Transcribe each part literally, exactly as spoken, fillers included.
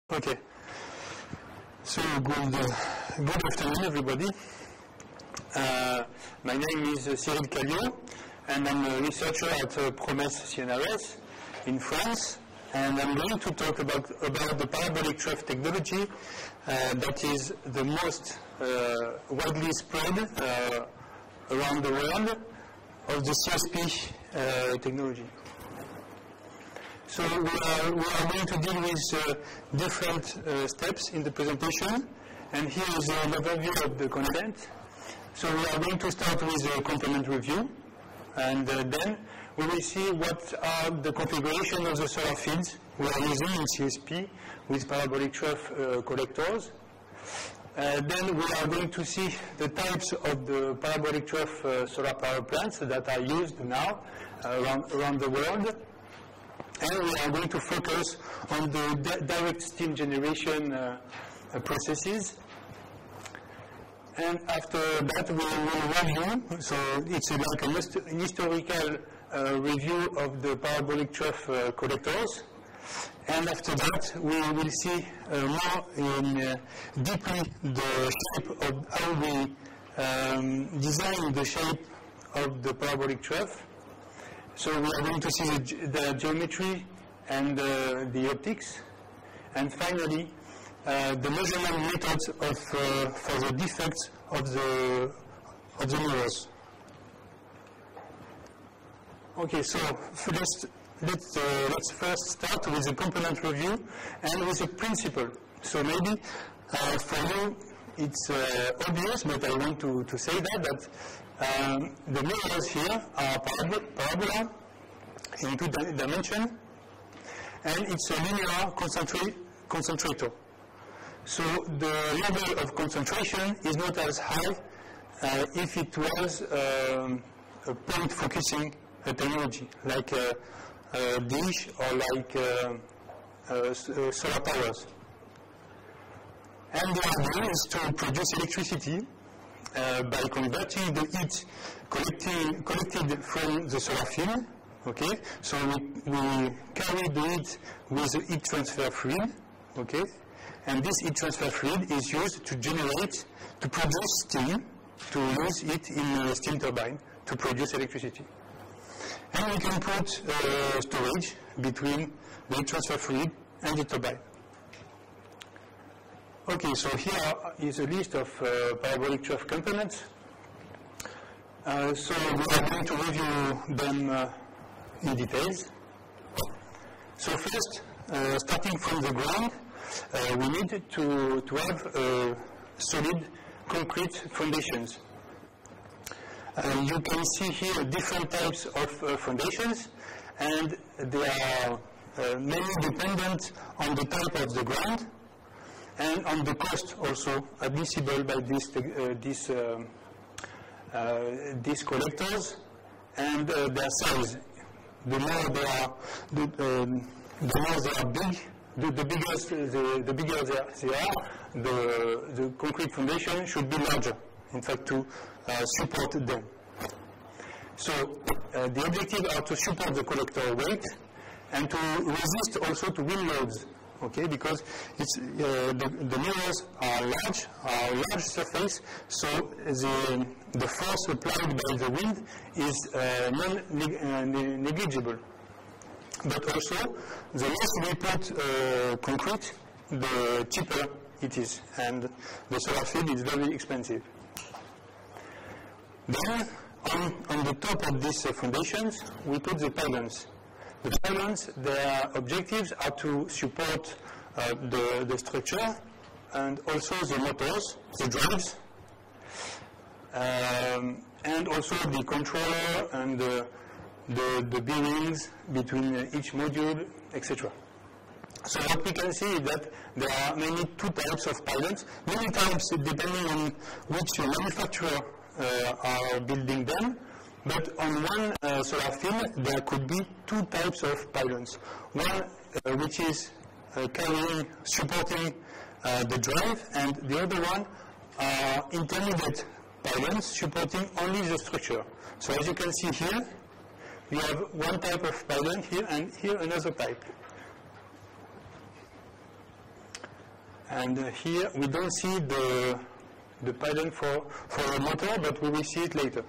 Okay. So good, uh, good afternoon, everybody. Uh, my name is uh, Cyril Callio, and I'm a researcher at uh, Promes C N R S in France. And I'm going to talk about, about the parabolic trough technology uh, that is the most uh, widely spread uh, around the world of the C S P uh, technology. So we are, we are going to deal with uh, different uh, steps in the presentation, and here is an overview of the content. So we are going to start with a component review, and uh, then we will see what are the configuration of the solar fields we are using in C S P with parabolic trough uh, collectors. Uh, then we are going to see the types of the parabolic trough uh, solar power plants that are used now uh, around, around the world. And we are going to focus on the di direct steam generation uh, uh, processes. And after that, we will review. So it's like a hist an historical uh, review of the parabolic trough uh, collectors. And after that, we will see uh, more in uh, deeply the shape of how we um, design the shape of the parabolic trough. So we are going to see the, the geometry and uh, the optics, and finally uh, the measurement methods of, uh, for the defects of the of the mirrors. Okay, so let's let's uh, let's first start with a component review and with a principle. So maybe uh, for you it's uh, obvious, but I want to to say that that. Um, the mirrors here are parabola, parabola in two di dimensions, and it's a linear concentra concentrator. So the level of concentration is not as high uh, if it was um, a point focusing uh, technology, like a, a dish or like uh, uh, solar powers. And the idea is to produce electricity Uh, by converting the heat collected, collected from the solar field. Okay, so we, we carry the heat with the heat transfer fluid. Okay, and this heat transfer fluid is used to generate, to produce steam, to use it in a steam turbine to produce electricity. And we can put uh, storage between the heat transfer fluid and the turbine. Okay, so here is a list of uh, parabolic trough components. Uh, so we are going to review them uh, in details. So first, uh, starting from the ground, uh, we need to, to have uh, solid concrete foundations. Uh, you can see here different types of uh, foundations, and they are uh, mainly dependent on the type of the ground and on the cost also admissible by these uh, these um, uh, these collectors and uh, their size. The more they are, the, um, the more they are big, the, the bigger the, the bigger they are, they are the the concrete foundation should be larger. In fact, to uh, support them. So uh, the objective are to support the collector weight and to resist also to wind loads. Okay, because it's, uh, the, the mirrors are large, are large surface, so the, the force applied by the wind is uh, non-negligible. But also, the less we put uh, concrete, the cheaper it is, and the solar field is very expensive. Then, on, on the top of these uh, foundations, we put the pylons. The pylons, their objectives are to support uh, the, the structure and also the motors, the drives, um, and also the controller and the, the, the bearings between uh, each module, et cetera. So what we can see is that there are mainly two types of pylons. Many times, depending on which manufacturer uh, are building them, but on one uh, solar field, there could be two types of pylons. One uh, which is uh, carrying, supporting uh, the drive, and the other one are intermediate pylons supporting only the structure. So as you can see here, you have one type of pylon here, and here another type. And uh, here we don't see the, the pylon for, for a motor, but we will see it later.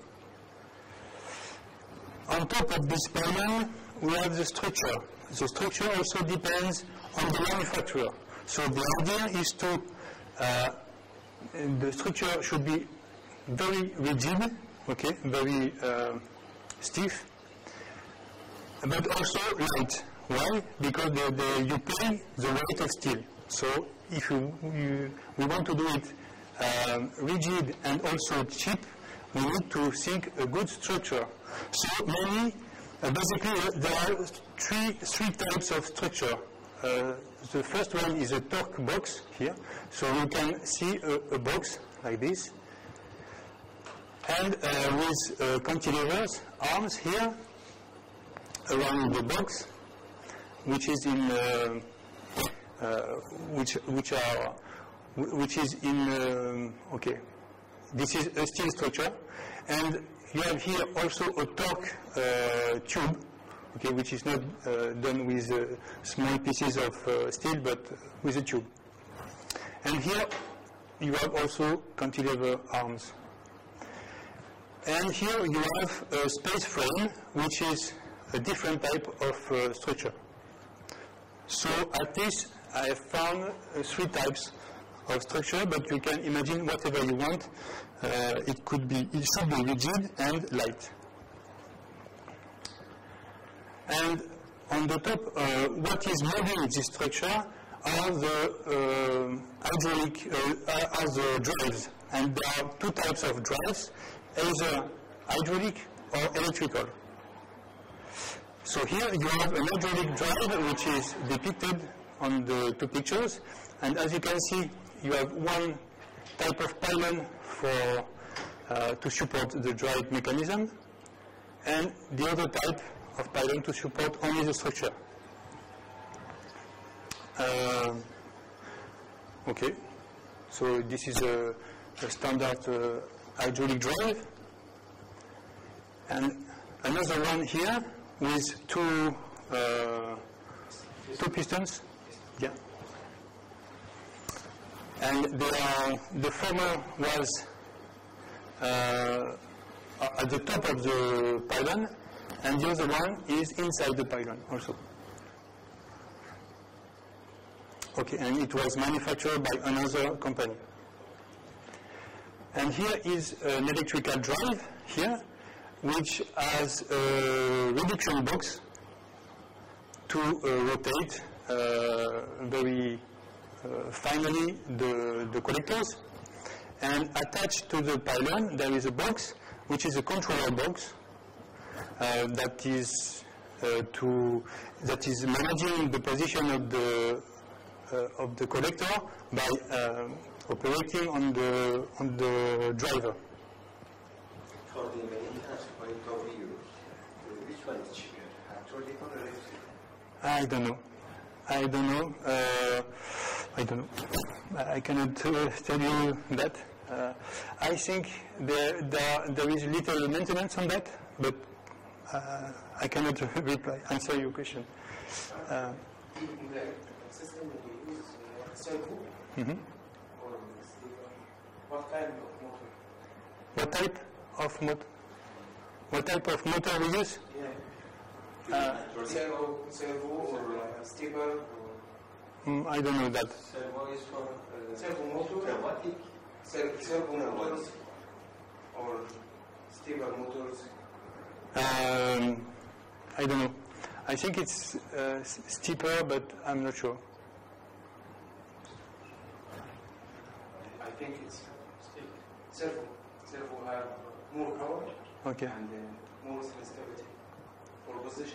On top of this pylon, we have the structure. The structure also depends on the manufacturer. So the idea is to, uh, the structure should be very rigid, okay, very uh, stiff, but also light. Why? Because the, the, you pay the weight of steel. So if you, you, we want to do it um, rigid and also cheap, we need to think a good structure. So mainly, uh, basically, uh, there are three, three types of structure. Uh, the first one is a torque box here. So you can see a, a box like this. And uh, with uh, cantilevers, arms here, around the box, which is in, uh, uh, which, which are, which is in, um, okay, this is a steel structure. And you have here also a torque uh, tube, okay, which is not uh, done with uh, small pieces of uh, steel, but with a tube. And here you have also cantilever arms. And here you have a space frame, which is a different type of uh, structure. So at least I have found uh, three types of structure, but you can imagine whatever you want. Uh, it could be, it should be rigid and light. And on the top, uh, what is moving this structure are the uh, hydraulic, uh, are the drives. And there are two types of drives, either hydraulic or electrical. So here you have an hydraulic drive which is depicted on the two pictures, and as you can see, you have one type of pylon for uh, to support the drive mechanism, and the other type of pylon to support only the structure. Uh, okay, so this is a, a standard uh, hydraulic drive, and another one here with two uh, two pistons. Yeah. And they are, the former was uh, at the top of the pylon, and the other one is inside the pylon also. Okay, and it was manufactured by another company. And here is an electrical drive here, which has a reduction box to uh, rotate uh, very uh, finely the, the collectors. And attached to the pylon there is a box which is a controller box uh, that is uh, to that is managing the position of the uh, of the collector by uh, operating on the on the driver. For the maintenance point of view, which one is cheaper, hydraulic or electric? I don't know. I don't know. Uh, I don't know. I cannot uh, tell you that. Uh, I think there, there there is little maintenance on that, but uh, I cannot reply, answer your question. Uh, In the system we use uh, servo mm-hmm. or what kind of motor? What type of motor? What type of motor we use? Yeah. Uh, servo, servo or uh, stable or mm, I don't know that. servo is for uh, servo motor. Pneumatic. Ser- servo motors or stable motors. Um, I don't know. I think it's uh, s- steeper, but I'm not sure. I think it's servo. Servo have more power Okay. and uh, more sensitivity for position.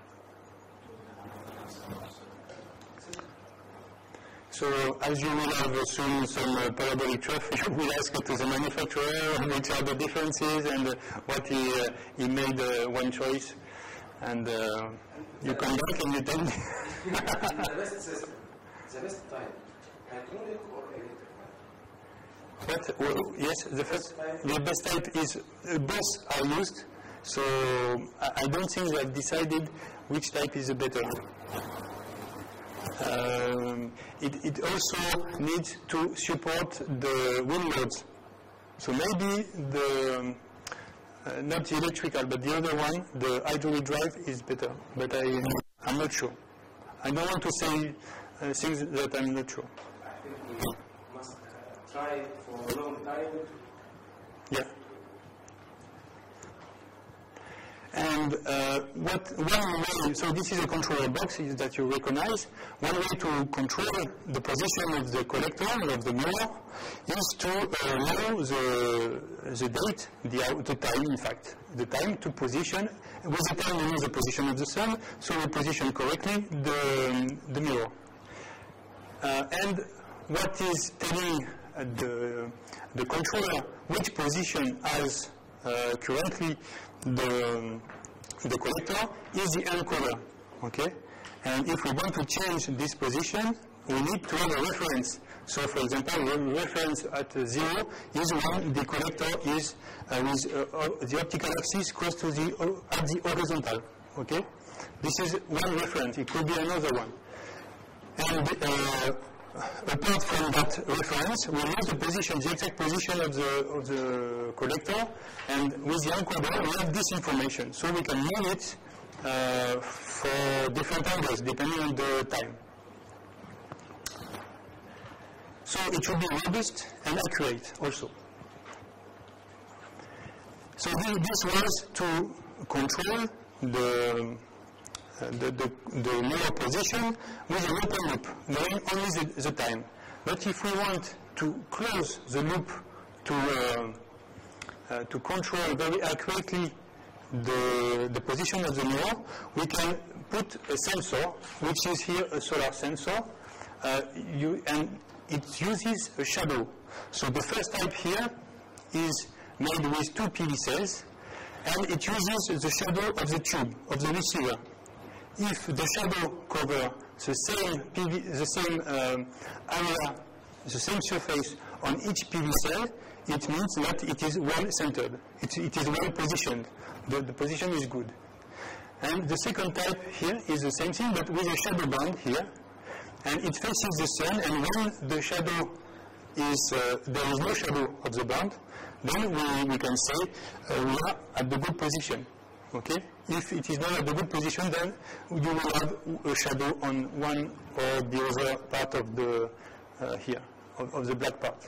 So, as you will have soon some uh, parabolic trough, you will ask to the manufacturer which are the differences and uh, what he, uh, he made uh, one choice. And uh, you come back and you tell me. The best system, the best type, hydraulic or electric? But, well, yes, the first, the best type is, uh, both are used. So, I, I don't think they have decided which type is the better. Um, it, it also needs to support the wind loads. So maybe the, uh, not the electrical, but the other one, the hydraulic drive is better. But I, I'm not sure. I don't want to say uh, things that I'm not sure. I think we must uh, try it for a long time. Yeah. And uh, what one way, so this is a controller box is that you recognize. One way to control the position of the collector, of the mirror, is to uh, know the, the date, the, the time in fact, the time to position. With the time we know the position of the sun, so we position correctly the, the mirror. Uh, and what is telling uh, the, the controller which position has uh, currently the, the collector is the encoder, okay? And if we want to change this position, we need to have a reference. So, for example, the reference at uh, zero is when the collector is uh, with uh, uh, the optical axis close to the uh, at the horizontal, okay? This is one reference. It could be another one. And uh, apart from that reference, we know the position, the exact position of the, of the collector, and with the encoder, we have this information. So we can move it uh, for different angles, depending on the time. So it should be robust and accurate also. So this was to control the Uh, the, the, the mirror position with an open loop, knowing only the, the time. But if we want to close the loop to, uh, uh, to control very accurately the, the position of the mirror, we can put a sensor, which is here a solar sensor, uh, you, and it uses a shadow. So the first type here is made with two P V cells, and it uses the shadow of the tube, of the receiver. If the shadow covers the same P V, the same um, area, the same surface on each P V cell, it means that it is well centered. It, it is well positioned. The, the position is good. And the second type here is the same thing, but with a shadow band here, and it faces the sun. And when the shadow is uh, there is no shadow of the band, then we, we can say uh, we are at the good position. Okay? If it is not at the good position, then you will have a shadow on one or the other part of the uh, here, of, of the black part.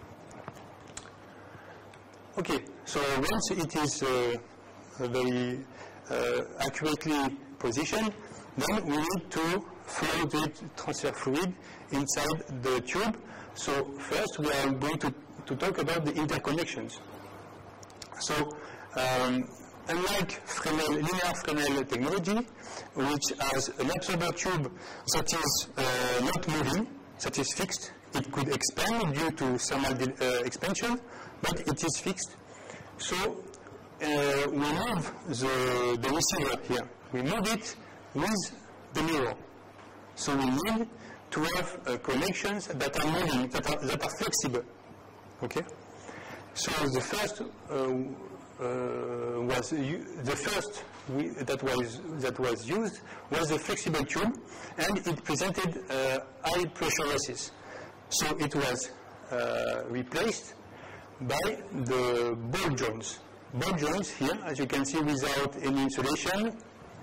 Okay, so once it is uh, very uh, accurately positioned, then we need to flow the transfer fluid inside the tube. So first we are going to, to talk about the interconnections. So um, unlike Fresnel, linear Fresnel technology, which has an absorber tube that is uh, not moving, that is fixed, it could expand due to thermal uh, expansion, but it is fixed. So uh, we move the, the receiver here. We move it with the mirror. So we need to have uh, connections that are moving, that are, that are flexible. Okay? So the first uh, Uh, was u- the first we, that was that was used was a flexible tube, and it presented uh, high pressure losses. So it was uh, replaced by the ball joints. Ball joints here, as you can see, without any insulation,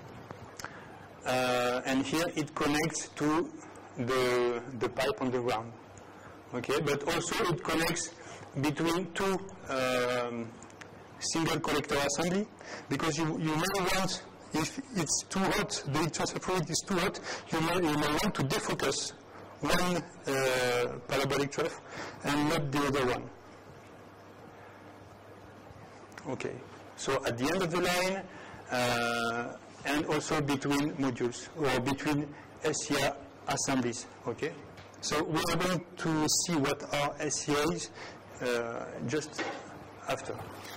uh, and here it connects to the the pipe on the ground. Okay, but also it connects between two. Um, single collector assembly, because you, you may want, if it's too hot, the heat transfer fluid is too hot, you may, you may want to defocus one uh, parabolic trough and not the other one. Okay, so at the end of the line, uh, and also between modules, or between S C A assemblies, okay? So we are going to see what are S C As uh, just after.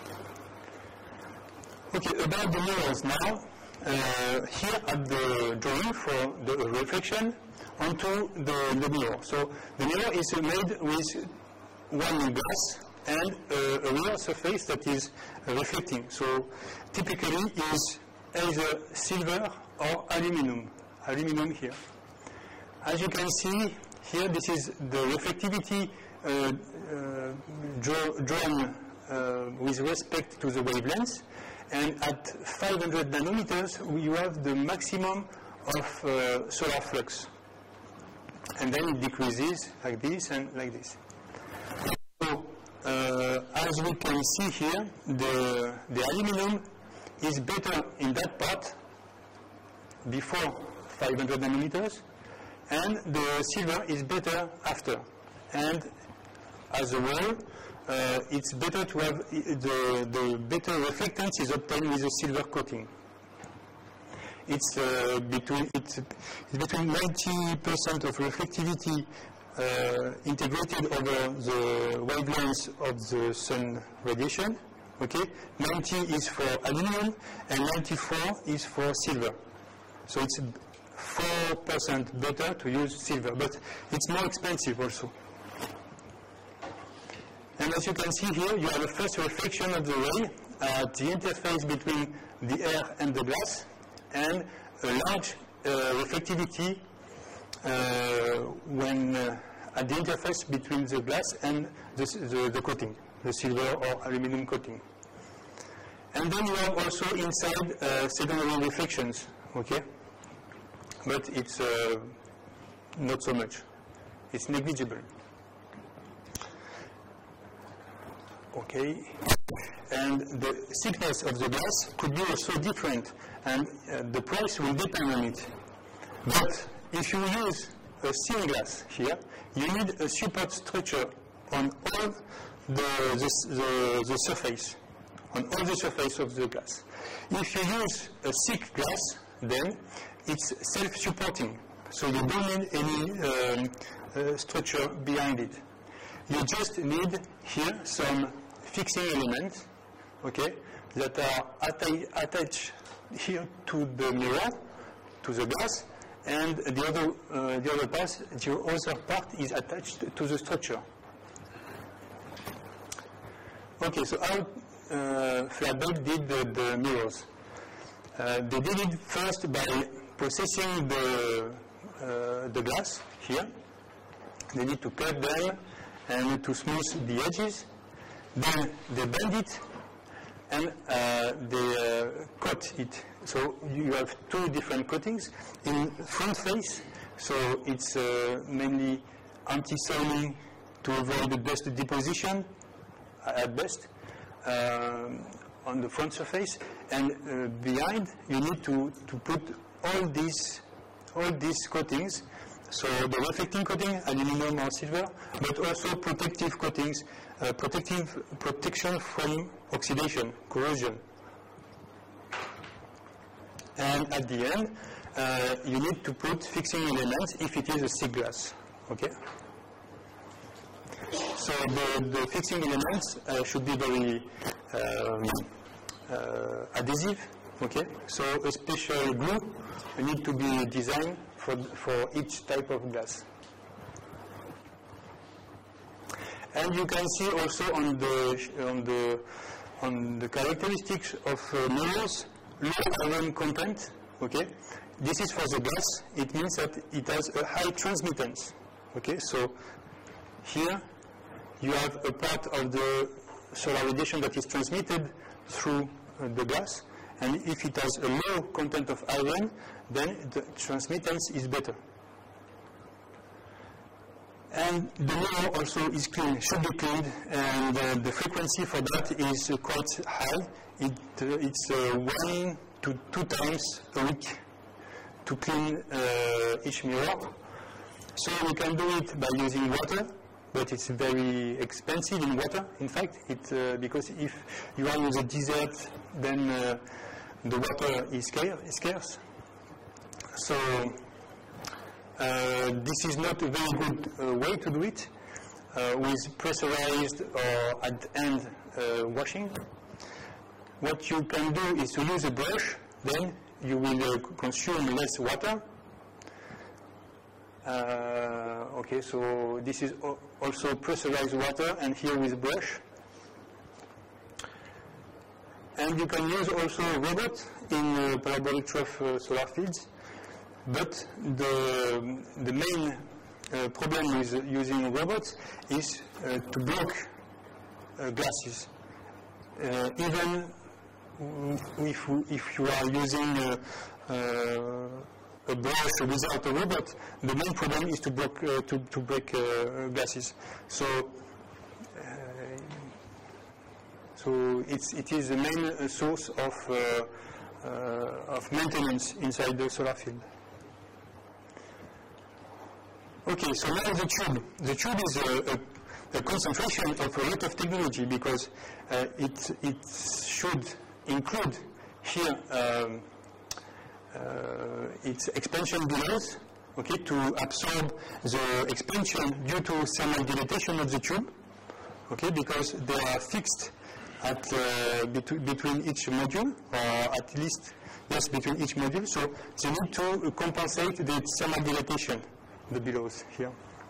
Okay, about the mirrors now. Uh, here at the drawing for the reflection onto the, the mirror. So the mirror is made with one glass and uh, a real surface that is uh, reflecting. So typically is either silver or aluminum. Aluminum here. as you can see here, this is the reflectivity uh, uh, draw, drawn uh, with respect to the wavelengths. And at five hundred nanometers, you have the maximum of uh, solar flux. And then it decreases like this and like this. So, uh, as we can see here, the, the aluminum is better in that part before five hundred nanometers, and the silver is better after. And as a whole, uh, it's better to have the, the better reflectance is obtained with a silver coating. It's uh, between it's, it's between ninety percent of reflectivity uh, integrated over the wavelengths of the sun radiation. Okay, ninety is for aluminum and ninety-four is for silver. So it's four percent better to use silver, but it's more expensive also. And as you can see here, you have a first reflection of the ray at the interface between the air and the glass, and a large uh, reflectivity uh, when uh, at the interface between the glass and the, the, the coating, the silver or aluminum coating. And then you have also inside uh, secondary reflections, okay? But it's uh, not so much. It's negligible. Okay, and the thickness of the glass could be also different, and uh, the price will depend on it. But if you use a thin glass here, you need a support structure on all the, the, the, the surface, on all the surface of the glass. If you use a thick glass, then it's self-supporting, so you don't need any um, uh, structure behind it. You just need here some fixing elements, okay, that are atta attached here to the mirror, to the glass, and the other, uh, the other part, the other part is attached to the structure. Okay, so how uh, Flatbed did the, the mirrors? Uh, they did it first by processing the, uh, the glass here. They need to cut them and to smooth the edges. Then they bend it and uh, they uh, coat it. So you have two different coatings. In front face, so it's uh, mainly anti-soiling to avoid the dust deposition at best uh, on the front surface. And uh, behind, you need to, to put all these, all these coatings. So the reflecting coating, aluminum or silver, but also protective coatings, uh, protective protection from oxidation, corrosion. And at the end, uh, you need to put fixing elements if it is a thick glass. Okay. So the, the fixing elements uh, should be very um, uh, adhesive. Okay. So a special glue need to be designed For, for each type of glass. And you can see also on the on the on the characteristics of uh, mirrors, low iron content. Okay, this is for the glass. It means that it has a high transmittance. Okay, so here you have a part of the solar radiation that is transmitted through uh, the glass. And if it has a low content of iron, then the transmittance is better. And the mirror also is clean, should be cleaned, and uh, the frequency for that is uh, quite high. It, uh, it's uh, one to two times a week to clean uh, each mirror. So we can do it by using water, but it's very expensive in water. In fact, it, uh, because if you are in the desert, then uh, the water is scarce. So uh, this is not a very good uh, way to do it uh, with pressurized or at end uh, washing. What you can do is to use a brush, then you will uh, consume less water. Uh, okay, so this is also pressurized water, and here with brush. And you can use also a robot in uh, parabolic trough uh, solar fields. but the, the main uh, problem with using robots is uh, to block uh, gases. Uh, even if, if you are using uh, uh, a brush without a robot, the main problem is to block uh, to, to break uh, gases. So, uh, so it's, it is the main uh, source of uh, uh, of maintenance inside the solar field. Okay, so now the tube. The tube is a, a, a concentration of a lot of technology because uh, it it should include here. Um, Uh, its expansion bellows, okay, to absorb the expansion due to thermal dilatation of the tube, okay, because they are fixed at uh, bet between each module, or at least, yes, between each module, so they need to compensate the thermal dilatation, the bellows here.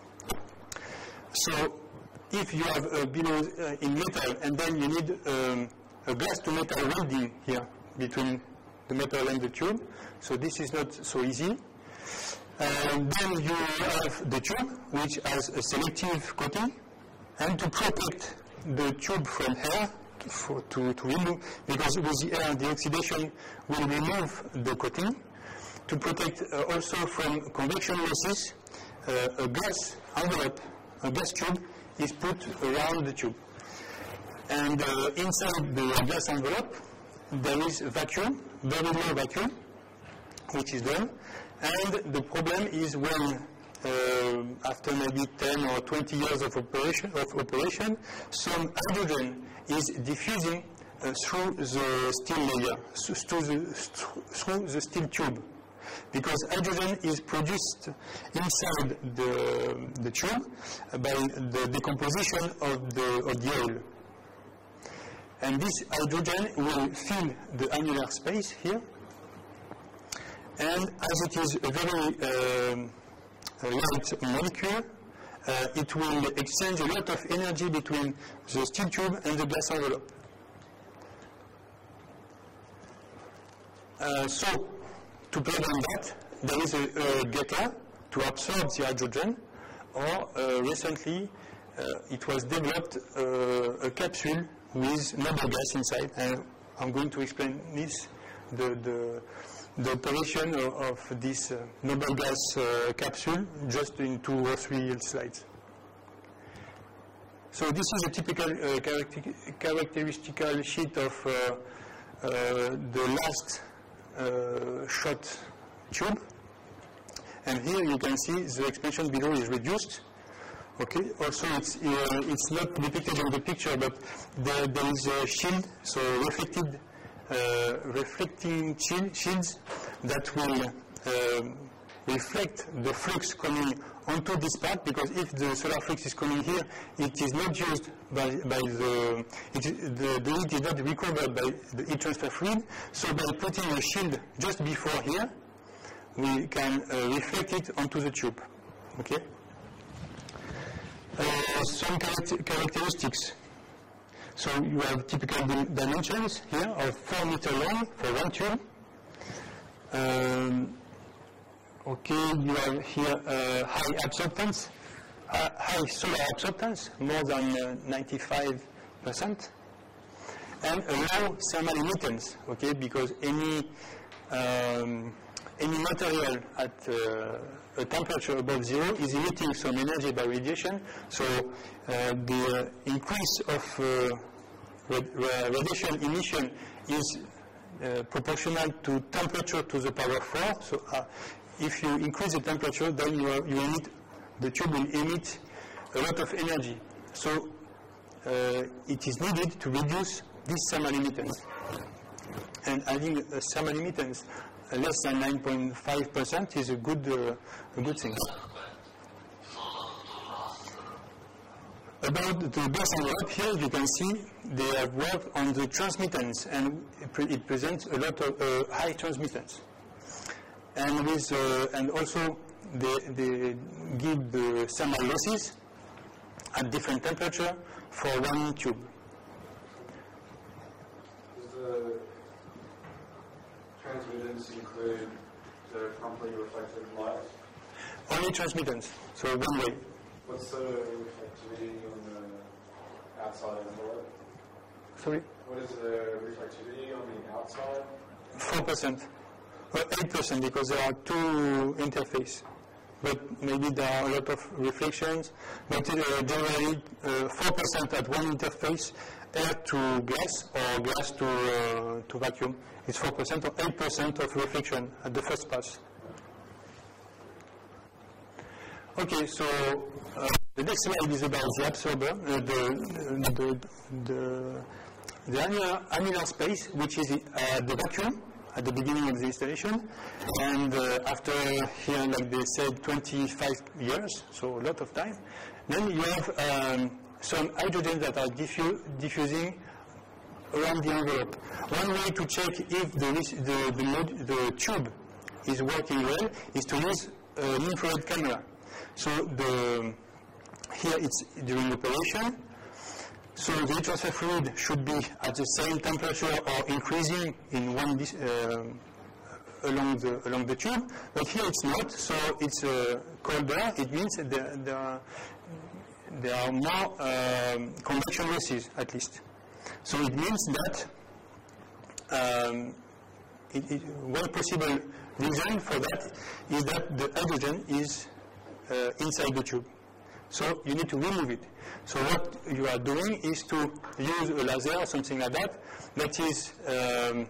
So, if you have a bellows uh, in metal, and then you need um, a glass to metal welding here between the metal and the tube, so this is not so easy. And then you have the tube, which has a selective coating, and to protect the tube from air, for, to, to remove, because with the air, the oxidation will remove the coating. To protect uh, also from convection losses, uh, a gas envelope, a gas tube, is put around the tube. And uh, inside the gas envelope, there is vacuum, very low vacuum, which is done. And the problem is when, uh, after maybe ten or twenty years of operation, of operation some hydrogen is diffusing uh, through the steel layer, through the, through the steel tube. Because hydrogen is produced inside the, the tube by the decomposition of the, of the oil. And this hydrogen will fill the annular space here. And as it is a very um, a light molecule, uh, it will exchange a lot of energy between the steel tube and the gas envelope. Uh, so, to prevent that, there is a, a getter to absorb the hydrogen, or uh, recently uh, it was developed uh, a capsule with noble gas inside, and I'm going to explain this, the, the, the operation of, of this uh, noble gas uh, capsule, just in two or three slides. So this is a typical uh, character characteristical sheet of uh, uh, the last uh, shot tube, and here you can see the expansion below is reduced. Okay. Also, it's uh, it's not depicted in the picture, but there, there is a shield, so reflected, uh, reflecting shield, shields that will uh, reflect the flux coming onto this part. Because if the solar flux is coming here, it is not used by by the it is, the, the heat is not recovered by the heat transfer fluid. So by putting a shield just before here, we can uh, reflect it onto the tube. Okay. Uh, some characteristics. So you have typical dimensions here of four meter long for one tube. Um, okay, you have here uh, high absorptance, uh, high solar absorptance, more than uh, ninety-five percent, and a low thermal emittance. Okay, because any um, any material at uh, a temperature above zero is emitting some energy by radiation, so uh, the uh, increase of uh, rad radiation emission is uh, proportional to temperature to the power four. So uh, if you increase the temperature, then you, are, you emit, the tube will emit a lot of energy. So uh, it is needed to reduce this thermal emittance. And having a thermal emittance less than nine point five percent is a good, uh, a good thing. About the gas envelope, here you can see they have worked on the transmittance, and it, pre it presents a lot of uh, high transmittance. And with uh, and also they, they give the thermal losses at different temperature for one tube. Does the transmittance include the complete reflected light? Only transmittance, so one way. What's the reflectivity on the outside envelope? Sorry? What is the reflectivity on the outside? four percent. Well, eight percent because there are two interfaces. But maybe there are a lot of reflections. But uh, generally, uh, four percent at one interface, air to gas or gas to, uh, to vacuum. It's four percent or eight percent of reflection at the first pass. Okay, so uh, the next slide is about the absorber, uh, the, the, the, the annular, annular space, which is uh, the vacuum at the beginning of the installation, and uh, after here, like they said, twenty-five years, so a lot of time, then you have um, some hydrogen that are diffu diffusing around the envelope. One way to check if the, the, the, mod the tube is working well is to use an infrared camera. So the, here it's during operation. So the heat transfer fluid should be at the same temperature or increasing in one uh, along the along the tube. But here it's not. So it's uh, colder. It means there there are, there are more um, convection losses at least. So it means that um, it, it, one possible reason for that is that the hydrogen is uh, inside the tube. So you need to remove it. So what you are doing is to use a laser or something like that that is um,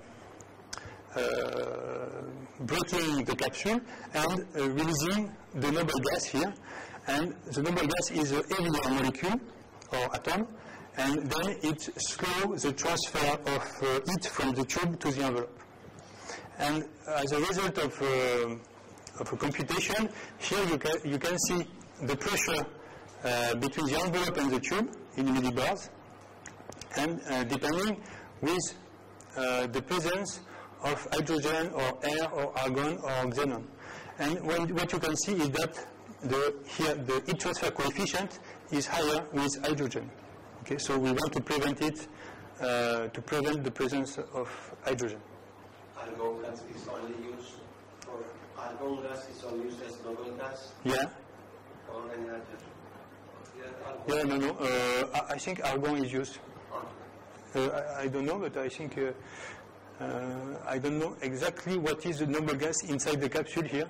uh, breaking the capsule and uh, releasing the noble gas here. And the noble gas is a heavier molecule or atom, and then it slows the transfer of uh, heat from the tube to the envelope. And as a result of, uh, of a computation, here you can, you can see the pressure uh, between the envelope and the tube in millibars, and uh, depending with uh, the presence of hydrogen or air or argon or xenon. And when, what you can see is that the, here the heat transfer coefficient is higher with hydrogen. Okay, so we want to prevent it, uh, to prevent the presence of hydrogen. Argon gas is only used for argon gas is only used as noble gas. Yeah. Or any other. Yeah, no, no. Uh, I, I think argon is used. Uh, I, I don't know, but I think uh, uh, I don't know exactly what is the noble gas inside the capsule here.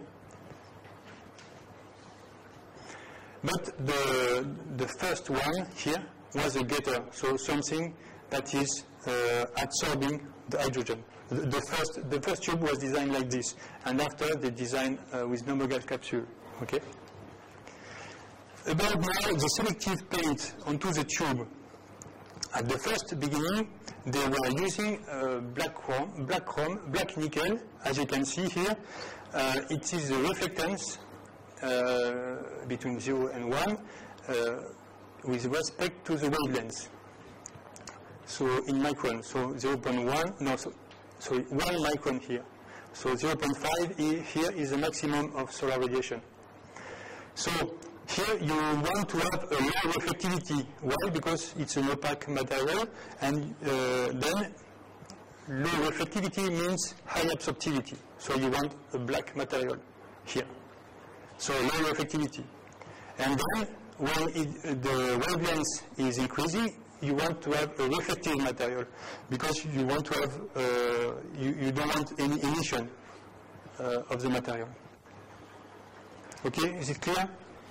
But the the first one here was a getter, so something that is uh, absorbing the hydrogen. The, the first the first tube was designed like this, and after they designed uh, with noble gas capsule. Okay. About now the selective paint onto the tube. At the first beginning, they were using uh, black chrome, black chrome, black nickel, as you can see here. Uh, it is the reflectance uh, between zero and one uh, with respect to the wavelengths. So in micron, so zero point one, no, so, sorry, one micron here. So zero point five here is the maximum of solar radiation. So here you want to have a low reflectivity. Why? Because it's an opaque material, and uh, then low reflectivity means high absorptivity. So you want a black material here. So low reflectivity. And then when it, the wavelength is increasing, you want to have a reflective material because you want to have, uh, you, you don't want any emission uh, of the material. Okay, is it clear?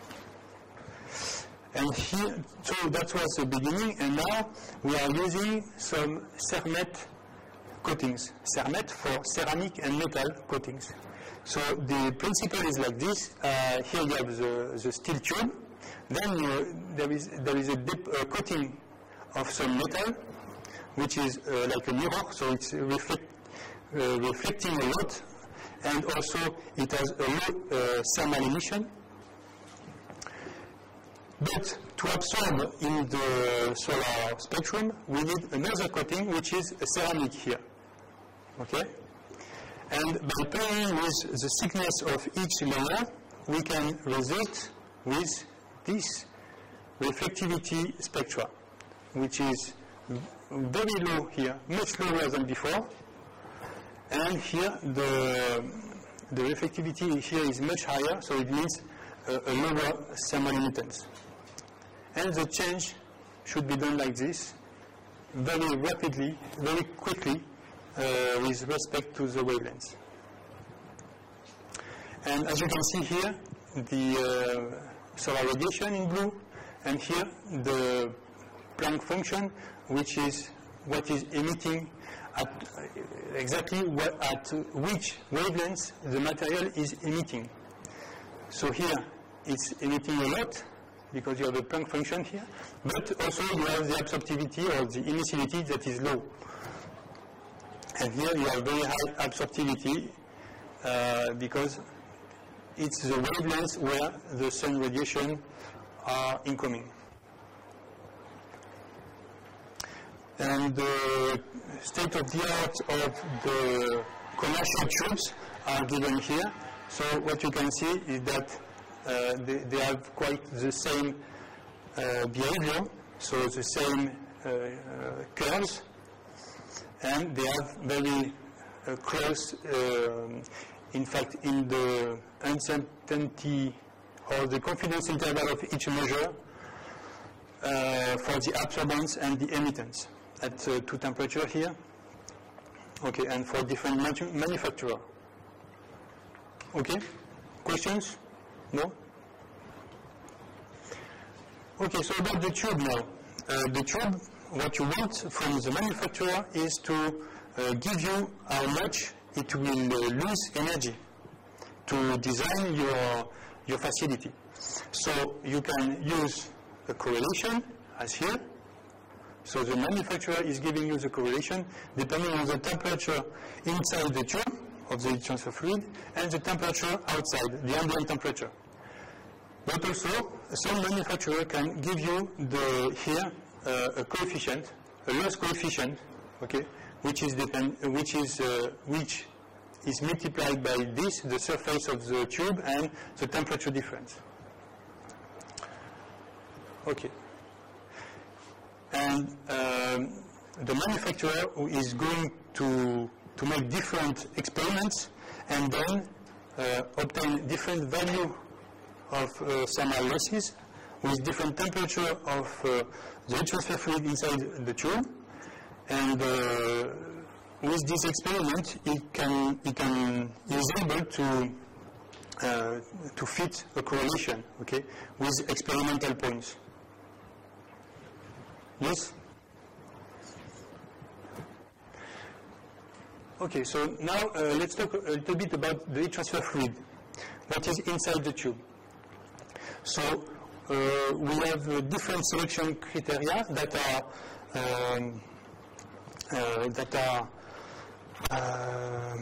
And here, so that was the beginning, and now we are using some Cermet coatings. Cermet for ceramic and metal coatings. So the principle is like this. Uh, here you have the, the steel tube. Then you, there is there is a dip, uh, coating of some metal, which is uh, like a mirror, so it's reflect, uh, reflecting a lot, and also it has a low uh, thermal emission. But to absorb in the solar spectrum, we need another coating, which is a ceramic here. Okay? And by playing with the thickness of each layer, we can result with this reflectivity spectra, which is very low here, much lower than before. And here the, the reflectivity here is much higher, so it means uh, a lower thermal emittance. And the change should be done like this, very rapidly, very quickly, uh, with respect to the wavelengths. And as you can see here, the uh, solar radiation in blue, and here the Planck function, which is what is emitting at uh, exactly what, at which wavelengths the material is emitting. So here it's emitting a lot because you have a Planck function here, but also you have the absorptivity or the emissivity that is low. And here you have very high absorptivity uh, because it's the wavelengths where the sun radiation are incoming. And the state of the art of the commercial tubes are given here. So what you can see is that uh, they, they have quite the same uh, behavior, so the same uh, uh, curves, and they have very uh, close, uh, in fact, in the uncertainty or the confidence interval of each measure uh, for the absorbance and the emittance at uh, two temperature here. Okay, and for different manu manufacturer. Okay, questions? No? Okay, so about the tube now. Uh, the tube, what you want from the manufacturer is to uh, give you how much it will uh, lose energy to design your, your facility. So you can use a correlation as here. So the manufacturer is giving you the correlation depending on the temperature inside the tube of the heat transfer fluid and the temperature outside, the ambient temperature. But also, some manufacturer can give you the here uh, a coefficient, a loss coefficient, okay, which is depend, which is uh, which is multiplied by this, the surface of the tube, and the temperature difference. Okay. And um, the manufacturer is going to, to make different experiments and then uh, obtain different value of uh, thermal losses with different temperature of uh, the heat transfer fluid inside the tube. And uh, with this experiment, it can, it can is able to uh, to fit a correlation, okay, with experimental points. Yes? Okay, so now uh, let's talk a little bit about the heat transfer fluid. What is inside the tube? So uh, we have uh, different selection criteria that are um, uh, that are uh,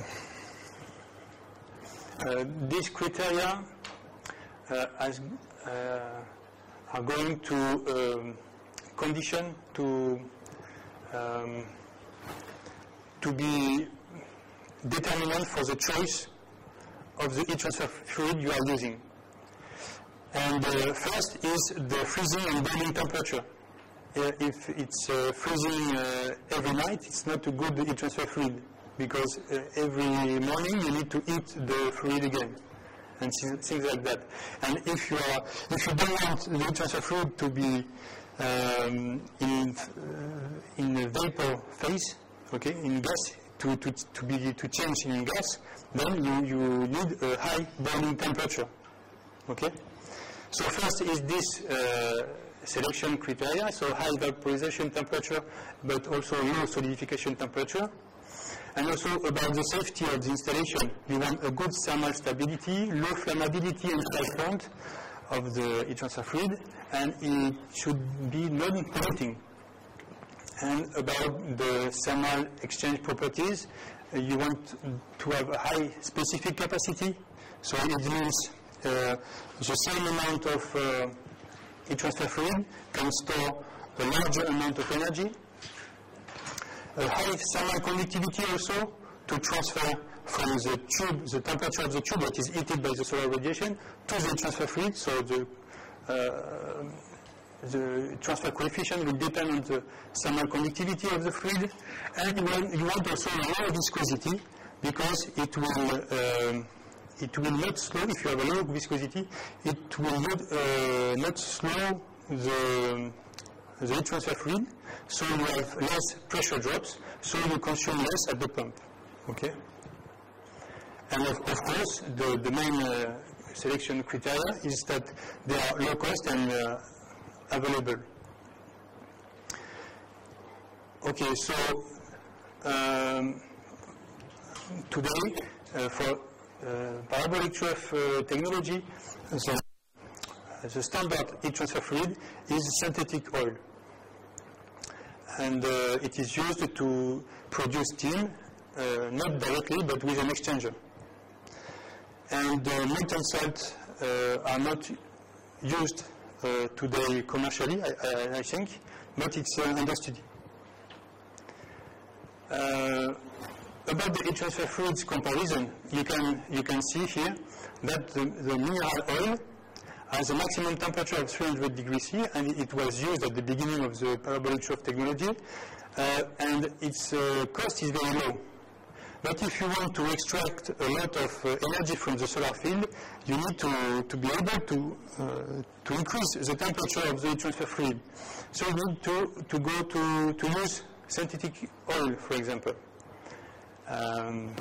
uh, these criteria uh, as, uh, are going to um, condition to um, to be determinant for the choice of the heat transfer fluid you are using. And uh, first is the freezing and boiling temperature. Uh, if it's uh, freezing uh, every night, it's not a good heat transfer fluid because uh, every morning you need to heat the fluid again and things like that. And if you are, if you don't want the heat transfer fluid to be um, in uh, in a vapor phase, okay, in gas, to to to be to change in gas, then you you need a high boiling temperature, okay. So first is this uh, selection criteria, so high vaporization temperature, but also low solidification temperature. And also about the safety of the installation. You want a good thermal stability, low flammability and flash point of the heat transfer fluid, and it should be non-polluting. And about the thermal exchange properties, uh, you want to have a high specific capacity, so it means Uh, the same amount of uh, heat transfer fluid can store a larger amount of energy. A high thermal conductivity also to transfer from the tube, the temperature of the tube that is heated by the solar radiation to the transfer fluid. So the uh, the transfer coefficient will depend on the thermal conductivity of the fluid. And you want, you want also low viscosity because it will um, it will not slow, if you have a low viscosity, it will not, uh, not slow the, the heat transfer fluid, so you have less pressure drops, so you consume less at the pump. Okay? And of, of course, the, the main uh, selection criteria is that they are low cost and uh, available. Okay, so um, today, uh, for uh, parabolic trough uh, technology, so the standard heat transfer fluid is synthetic oil. And uh, it is used to produce steam, uh, not directly, but with an exchanger. And uh, molten salt uh, are not used uh, today commercially, I, I, I think, but it's uh, under study. Uh, about the heat transfer fluids comparison, you can you can see here that the, the mineral oil has a maximum temperature of three hundred degrees C, and it was used at the beginning of the parabolic trough technology, uh, and its uh, cost is very low. But if you want to extract a lot of uh, energy from the solar field, you need to, to be able to, uh, to increase the temperature of the heat transfer fluid. So you need to, to go to, to use synthetic oil, for example. Um,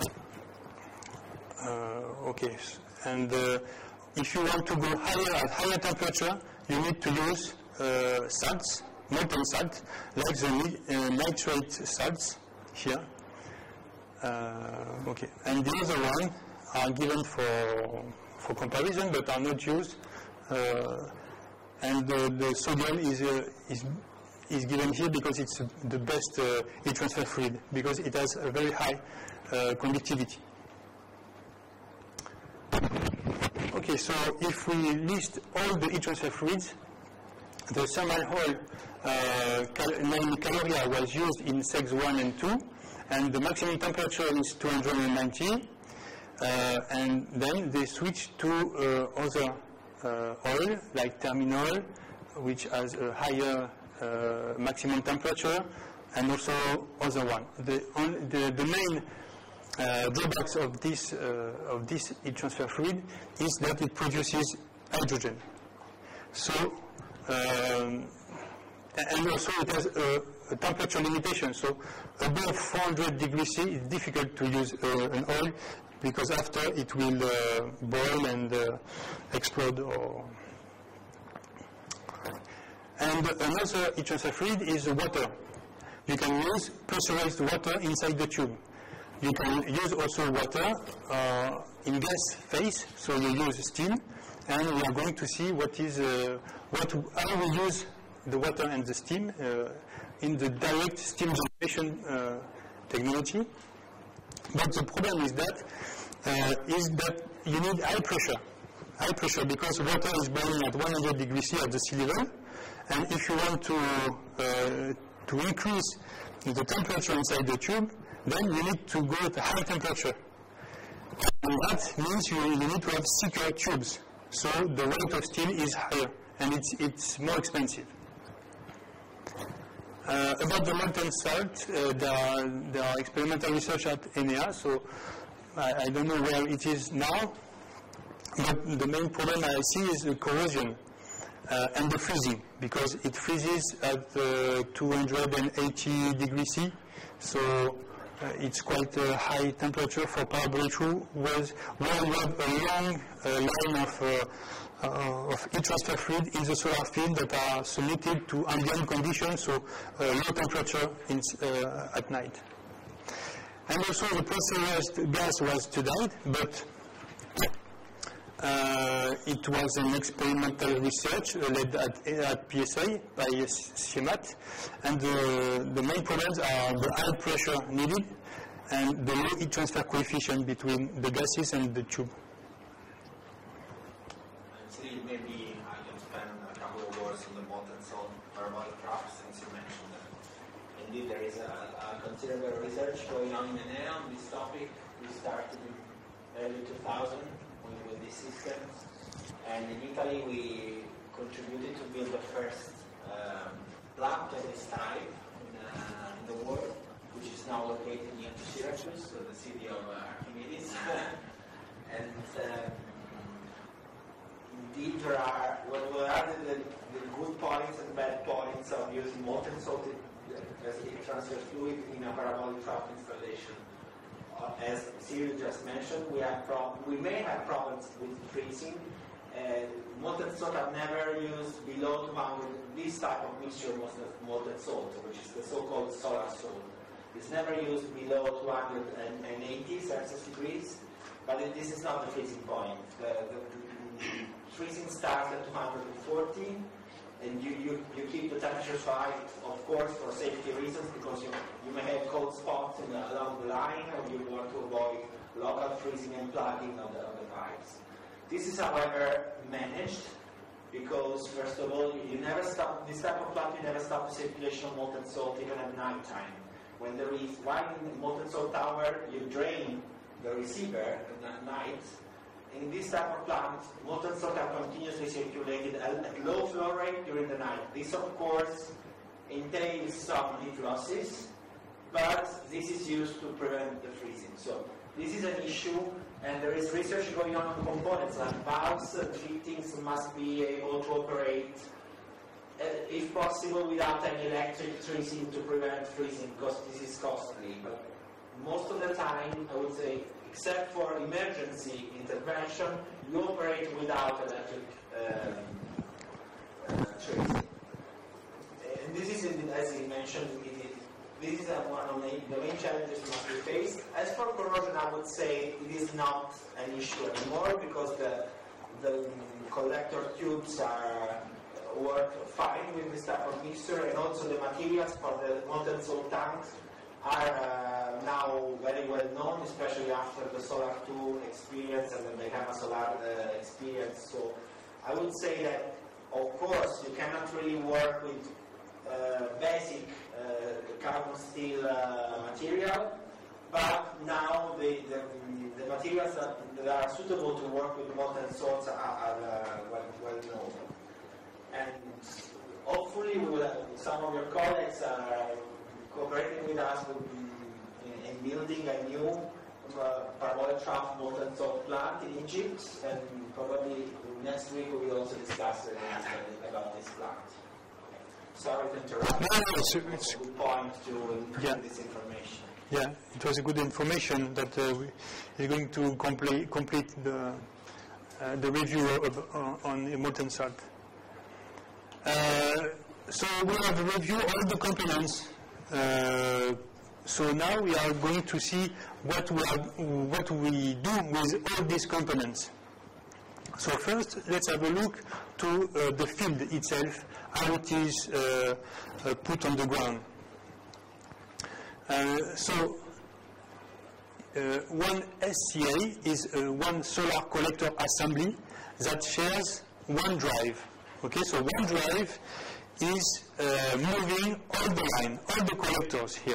uh, okay, and uh, if you want to go higher at higher temperature, you need to use uh, salts, molten salt, like the uh, nitrate salts here. Uh, okay, and the other one are given for for comparison, but are not used. Uh, and the, the sodium is uh, is is given here because it's the best uh, heat transfer fluid, because it has a very high uh, conductivity. Okay, so if we list all the heat transfer fluids, the thermal oil, uh, cal namely Caloria, was used in segs one and two, and the maximum temperature is two hundred ninety, uh, and then they switched to uh, other uh, oil, like Terminol, which has a higher uh, maximum temperature, and also other one. The, on, the, the main uh, drawbacks of this, uh, of this heat transfer fluid is that it produces hydrogen. So, um, and also it has a, a temperature limitation. So above four hundred degrees C, it's difficult to use uh, an oil, because after it will uh, boil and uh, explode. Or and another heat transfer fluid is water. You can use pressurized water inside the tube. You can use also water uh, in gas phase, so you use steam, and we are going to see what is uh, what how we use the water and the steam uh, in the direct steam generation uh, technology. But the problem is that uh, is that you need high pressure, high pressure because water is boiling at one hundred degrees C at the sea level, and if you want to uh, to increase the temperature inside the tube, then you need to go at a high temperature. And that means you, you need to have thicker tubes, so the rate of steam is higher, and it's, it's more expensive. Uh, about the molten salt, uh, there, are, there are experimental research at E N E A, so I, I don't know where it is now, but the main problem I see is the corrosion uh, and the freezing, because it freezes at uh, two hundred eighty degrees C, so uh, it's quite a high temperature for parabolic trough, where you have a long uh, line of uh, Uh, of heat transfer fluid in the solar field that are submitted to ambient conditions, so uh, low temperature in, uh, at night. And also the pressurized gas was studied, but uh, it was an experimental research uh, led at, at P S A by CIEMAT, and the, the main problems are the high pressure needed and the low heat transfer coefficient between the gases and the tube. Maybe I can spend a couple of words on the molten salt parabolic trough, since you mentioned that. Indeed, there is a, a considerable research going on in E N E A on this topic. We started in early two thousand with, with these systems, and in Italy we contributed to build the first um, plant of this type in, uh, in the world, which is now located near to Syracuse, so the city of uh, Archimedes. And um, indeed, there are what are the, the good points and bad points of using molten salted as heat transfer fluid in a parabolic trough installation. Uh, as Cyril just mentioned, we have prob we may have problems with freezing. Uh, molten salt are never used below two hundred. This type of mixture was molten salt, which is the so-called solar salt. It's never used below two hundred eighty Celsius degrees, but it, this is not the freezing point. The, the, the freezing starts at two hundred forty, and you, you, you keep the temperatures high, of course, for safety reasons, because you, you may have cold spots in the, along the line, or you want to avoid local freezing and plugging of the, of the pipes. This is, however, managed because, first of all, you never stop, this type of plant, you never stop the circulation of molten salt even at night time. When there is, while in the molten salt tower, you drain the receiver at night. In this type of plant, molten salt are continuously circulated at, at low flow rate during the night. This, of course, entails some heat losses, but this is used to prevent the freezing. So this is an issue, and there is research going on on components like valves and fittings must be able to operate, uh, if possible, without any electric freezing to prevent freezing, because this is costly. But most of the time, I would say, except for emergency intervention, you operate without electric um, uh, freezing. And this is, as he mentioned, it is, this is one of the, the main challenges must be faced. As for corrosion, I would say it is not an issue anymore because the, the collector tubes are work fine with this type of mixture, and also the materials for the molten salt tanks are uh, now very well known, especially after the Solar two experience and the Gamma Solar uh, experience. So I would say that, of course, you cannot really work with uh, basic uh, carbon steel uh, material, but now the, the, the materials that, that are suitable to work with molten salts are, are uh, well, well known. And hopefully we will, some of your colleagues are cooperating with us with, in, in building a new uh, parabolic trough molten salt plant in Egypt, and probably next week we will also discuss uh, about this plant. Sorry to interrupt. No, no, it's, it's a good point to include yeah. this information. Yeah, it was a good information that uh, is going to complete, complete the, uh, the review of, uh, on molten salt. Uh, so we have reviewed all the components. Uh, so now we are going to see what we, are, what we do with all these components. So first, let's have a look to uh, the field itself, how it is uh, uh, put on the ground. Uh, so uh, one S C A is uh, one solar collector assembly that shares one drive. Okay, so one drive is uh, moving all the line, all the collectors here.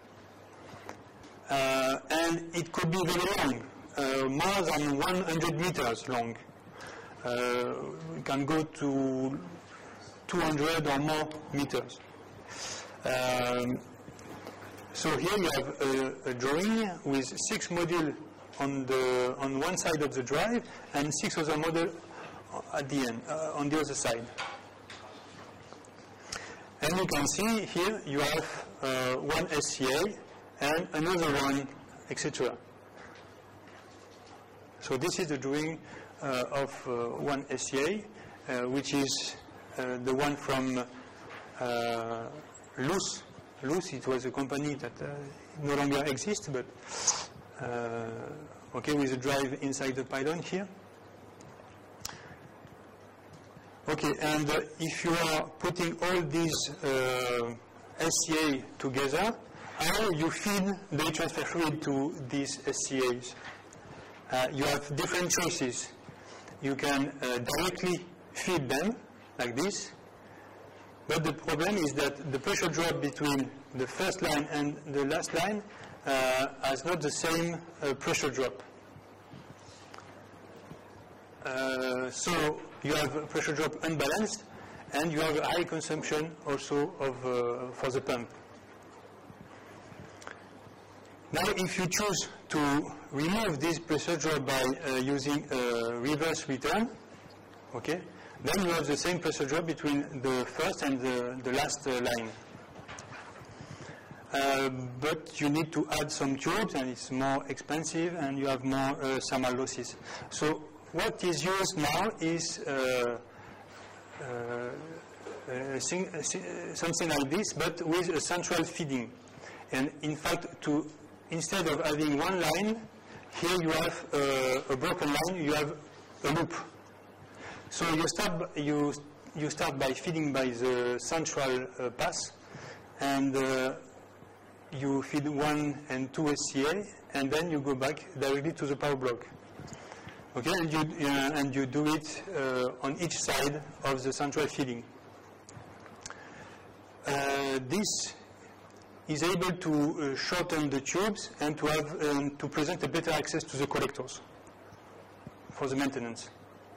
Uh, and it could be very long, uh, more than one hundred meters long. Uh, we can go to two hundred or more meters. Um, so here you have a, a drawing with six modules on the on one side of the drive and six other modules at the end, uh, on the other side. And you can see here you have uh, one S C A and another one, et cetera. So this is the drawing uh, of uh, one S C A, uh, which is uh, the one from uh, Luce. Luce, it was a company that uh, no longer exists, but uh, okay, with a drive inside the pylon here. Okay, and uh, if you are putting all these uh, S C A together, how you feed the heat transfer fluid to these S C As? Uh, you have different choices. You can uh, directly feed them like this, but the problem is that the pressure drop between the first line and the last line uh, has not the same uh, pressure drop. Uh, so you have a pressure drop unbalanced, and you have a high consumption also of uh, for the pump. Now, if you choose to remove this pressure drop by uh, using a reverse return, okay, then you have the same pressure drop between the first and the, the last uh, line. Uh, but you need to add some tubes, and it's more expensive, and you have more uh, thermal losses. So what is used now is uh, uh, uh, sing, uh, something like this, but with a central feeding. And in fact, to instead of having one line, here you have uh, a broken line, you have a loop. So you start, you, you start by feeding by the central uh, pass, and uh, you feed one and two S C A, and then you go back directly to the power block. Okay, and you, uh, and you do it uh, on each side of the central feeding. Uh, this is able to uh, shorten the tubes and to have um, to present a better access to the collectors for the maintenance.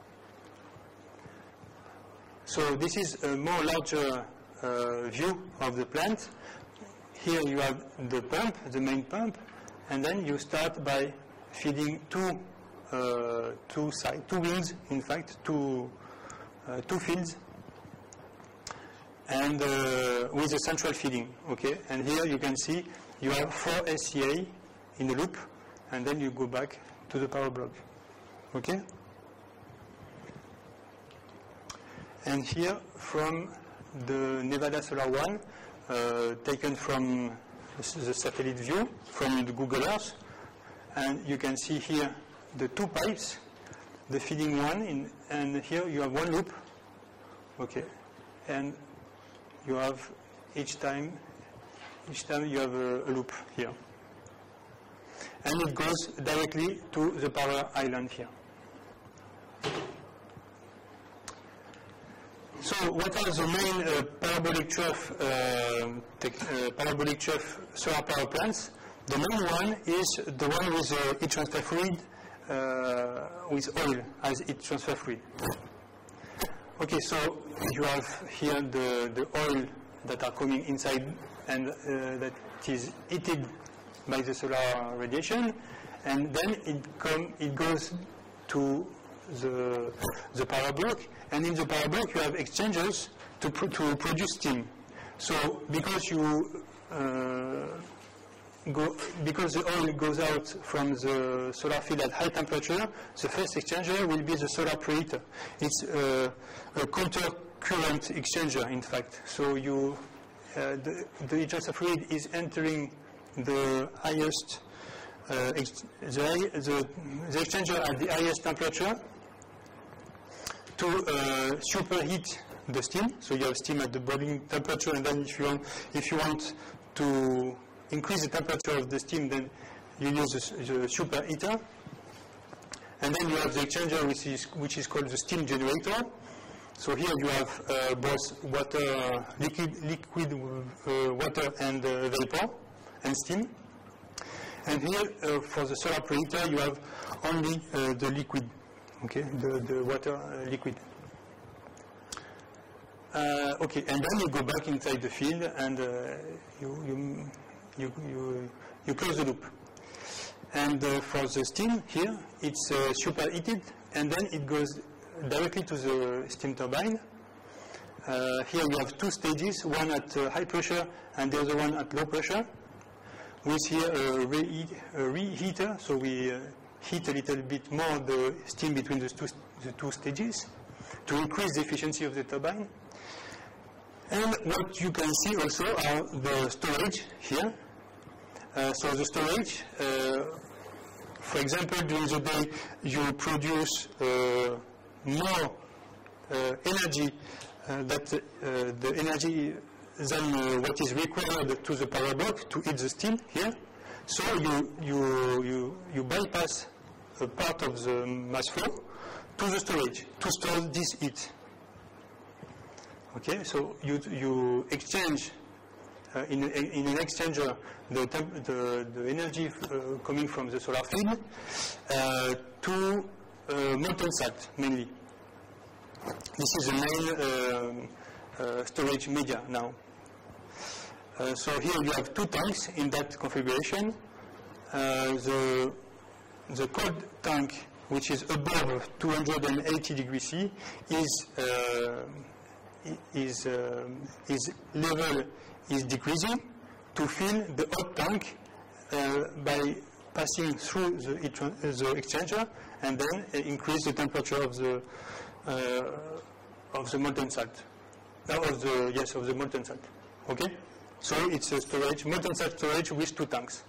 So this is a more larger uh, view of the plant. Here you have the pump, the main pump, and then you start by feeding two, uh, two side, two wings, in fact, two, uh, two fields, and uh, with a central feeding. Okay, and here you can see you have four S C A in the loop, and then you go back to the power block. Okay, and here from the Nevada Solar One. Uh, taken from the satellite view from the Google Earth, and you can see here the two pipes, the feeding one, in, and here you have one loop, okay, and you have each time, each time you have a, a loop here, and it goes directly to the power island here. So what are the main uh, parabolic trough, uh, tech, uh, parabolic trough solar power plants? The main one is the one with uh, heat transfer fluid, uh, with oil as heat transfer fluid. Okay, so you have here the, the oil that are coming inside, and uh, that is heated by the solar radiation, and then it, come, it goes to the, the power block, and in the power block you have exchangers to, pr to produce steam. So because you uh, go, because the oil goes out from the solar field at high temperature, the first exchanger will be the solar preheater. It's uh, a counter-current exchanger, in fact. So you, uh, the, the heat transfer fluid is entering the highest, uh, ex the, the, the exchanger at the highest temperature to uh, superheat the steam. So you have steam at the boiling temperature, and then if you want, if you want to increase the temperature of the steam, then you use the, the superheater. And then you have the exchanger, which is which is called the steam generator. So here you have uh, both water, liquid, liquid uh, water and uh, vapor and steam. And here uh, for the solar preheater, you have only uh, the liquid. Okay, the, the water uh, liquid. Uh, okay, and then you go back inside the field, and uh, you, you, you, you, you close the loop. And uh, for the steam here, it's uh, superheated, and then it goes directly to the steam turbine. Uh, here we have two stages, one at uh, high pressure and the other one at low pressure, with here a, reheat, a reheater, so we uh, heat a little bit more the steam between the two, the two stages to increase the efficiency of the turbine. And what you can see also are the storage here. Uh, so the storage, uh, for example, during the day you produce uh, more uh, energy uh, that uh, the energy than uh, what is required to the power block to heat the steam here. So you, you, you, you bypass a part of the mass flow to the storage to store this heat. Okay, so you, you exchange uh, in, in an exchanger the, temp, the, the energy uh, coming from the solar field uh, to uh, molten salt mainly. This is the main uh, uh, storage media now. Uh, so here you have two tanks in that configuration. uh, the, the cold tank, which is above two hundred eighty degrees C, is, uh, is, uh, is level is decreasing to fill the hot tank uh, by passing through the, the exchanger and then uh, increase the temperature of the uh, of the molten salt. Uh, of the yes of the molten salt. Okay, so it's a storage molten salt storage with two tanks.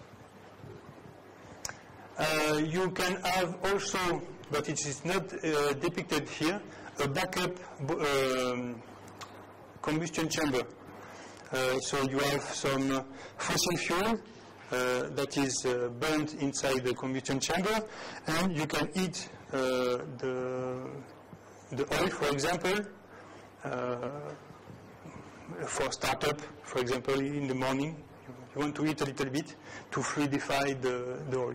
Uh, you can have also, but it is not uh, depicted here, a backup um, combustion chamber. Uh, so you have some uh, fossil fuel uh, that is uh, burned inside the combustion chamber, and you can heat uh, the, the oil, for example, uh, for startup, for example, in the morning. You want to heat a little bit to fluidify the, the oil.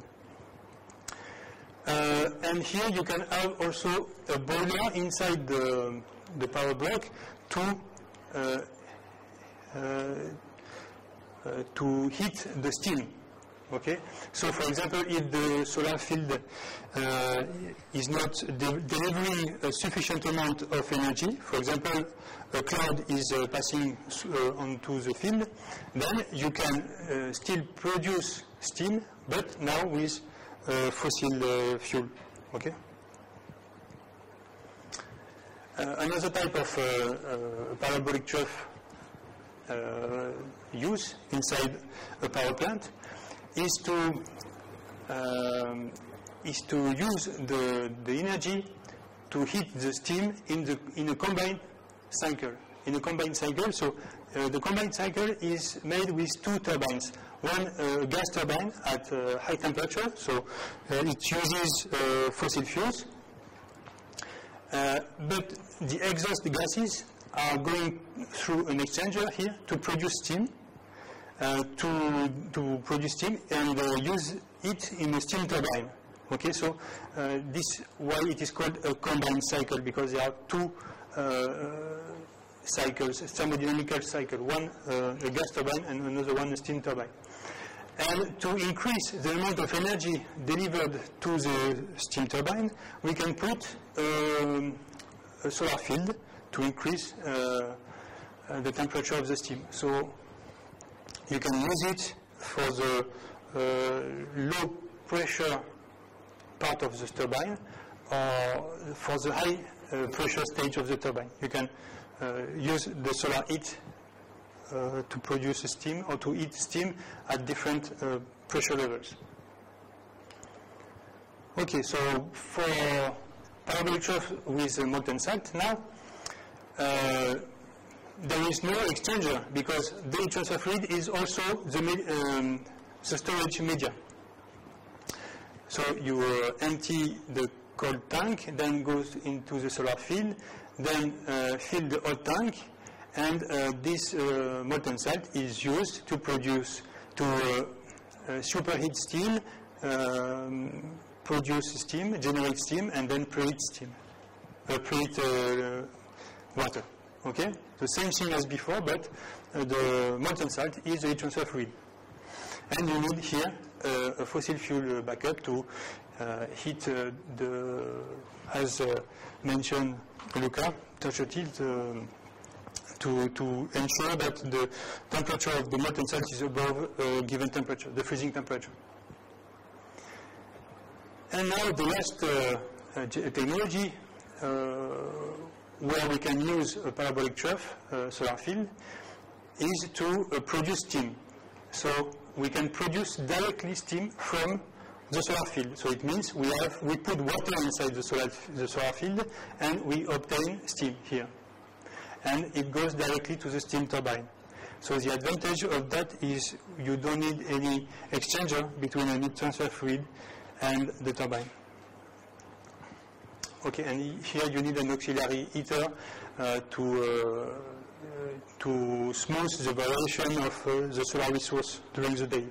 Uh, and here you can have also a boiler inside the, the power block to uh, uh, uh, to heat the steam. Okay, so for example, if the solar field uh, is not de delivering a sufficient amount of energy, for example, a cloud is uh, passing uh, onto the field, then you can uh, still produce steam, but now with uh, fossil uh, fuel. Okay. Uh, another type of uh, uh, parabolic trough uh, use inside a power plant is to um, is to use the the energy to heat the steam in the in a combined cycle. In a combined cycle, so uh, the combined cycle is made with two turbines. One uh, gas turbine at uh, high temperature, so uh, it uses uh, fossil fuels, uh, but the exhaust gases are going through an exchanger here to produce steam. Uh, to, to produce steam and uh, use it in a steam turbine. Okay, so uh, this why it is called a combined cycle, because there are two uh, cycles, thermodynamical cycle, one uh, a gas turbine and another one a steam turbine. And to increase the amount of energy delivered to the steam turbine, we can put um, a solar field to increase uh, uh, the temperature of the steam. So you can use it for the uh, low pressure part of the turbine or for the high uh, pressure stage of the turbine. You can uh, use the solar heat uh, to produce steam or to heat steam at different uh, pressure levels. Okay, so for parabolic trough with uh, molten salt now, uh, there is no exchanger because the heat transfer fluid is also the, um, the storage media. So you uh, empty the cold tank, then goes into the solar field, then uh, fill the hot tank, and uh, this uh, molten salt is used to produce, to uh, uh, superheat steam, um, produce steam, generate steam, and then preheat steam, uh, preheat uh, water. Okay, the same thing as before, but uh, the molten salt is a heat transfer fluid. And you need here uh, a fossil fuel backup to uh, heat uh, the, as uh, mentioned Luca, Toucher tilt, uh, to, to ensure that the temperature of the molten salt is above a given temperature, the freezing temperature. And now the last uh, uh, technology uh, where we can use a parabolic trough uh, solar field is to uh, produce steam. So we can produce directly steam from the solar field. So it means we have we put water inside the solar the solar field and we obtain steam here, and it goes directly to the steam turbine. So the advantage of that is you don't need any exchanger between a heat transfer fluid and the turbine. Okay, and here you need an auxiliary heater uh, to uh, to smooth the variation of uh, the solar resource during the day.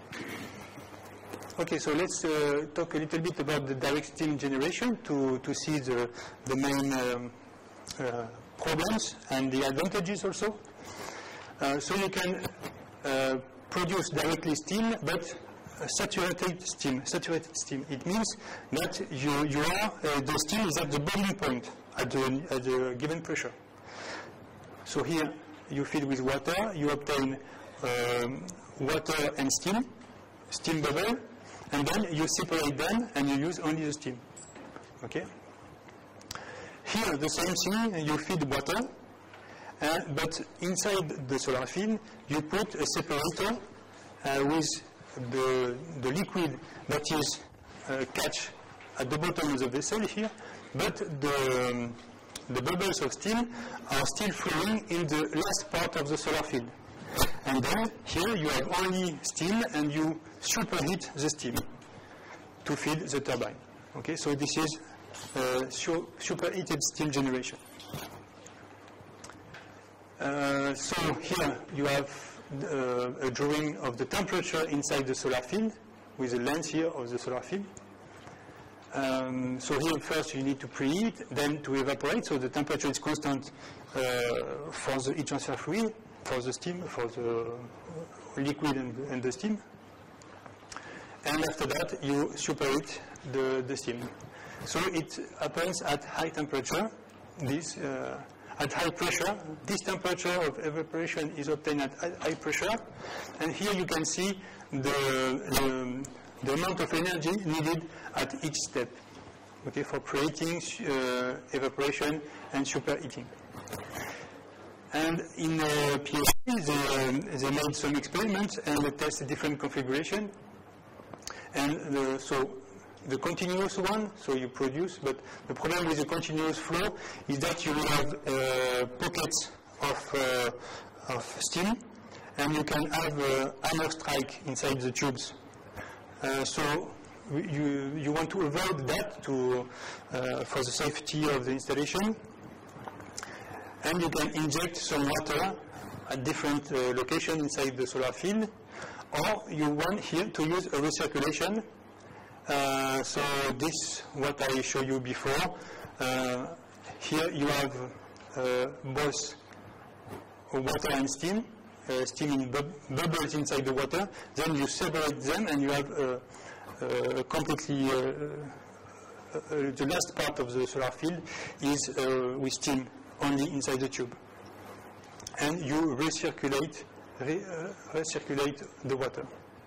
Okay, so let's uh, talk a little bit about the direct steam generation to to see the the main um, uh, problems and the advantages also. Uh, so you can uh, produce directly steam, but saturated steam. Saturated steam. It means that you, you are, uh, the steam is at the boiling point, at the, at the given pressure. So here you fill with water, you obtain um, water and steam, steam bubble, and then you separate them and you use only the steam. Okay? Here the same thing, you feed water, uh, but inside the solar field you put a separator uh, with the, the liquid that is uh, catch at the bottom of the vessel here, but the, um, the bubbles of steam are still flowing in the last part of the solar field. And then here you have only steam and you superheat the steam to feed the turbine. Okay, so this is uh, superheated steam generation. Uh, so here you have uh, a drawing of the temperature inside the solar field with the length here of the solar field. Um, so here first you need to preheat, then to evaporate, so the temperature is constant uh, for the heat transfer fluid, for the steam, for the liquid and, and the steam. And after that you superheat the, the steam. So it happens at high temperature, this uh, at high pressure. This temperature of evaporation is obtained at high pressure, and here you can see the, the, the amount of energy needed at each step, okay, for creating uh, evaporation and superheating. And in uh, P H D, they, they made some experiments and they tested different configuration. And the, so the continuous one, so you produce, but the problem with the continuous flow is that you will have uh, pockets of, uh, of steam, and you can have uh, hammer strike inside the tubes. Uh, so you, you want to avoid that to, uh, for the safety of the installation. And you can inject some water at different uh, locations inside the solar field, or you want here to use a recirculation. Uh, so this, what I showed you before, uh, here you have uh, both water and steam, uh, steam in bub bubbles inside the water, then you separate them and you have uh, uh, completely, uh, uh, the last part of the solar field is uh, with steam only inside the tube. And you recirculate, re, uh, recirculate the water.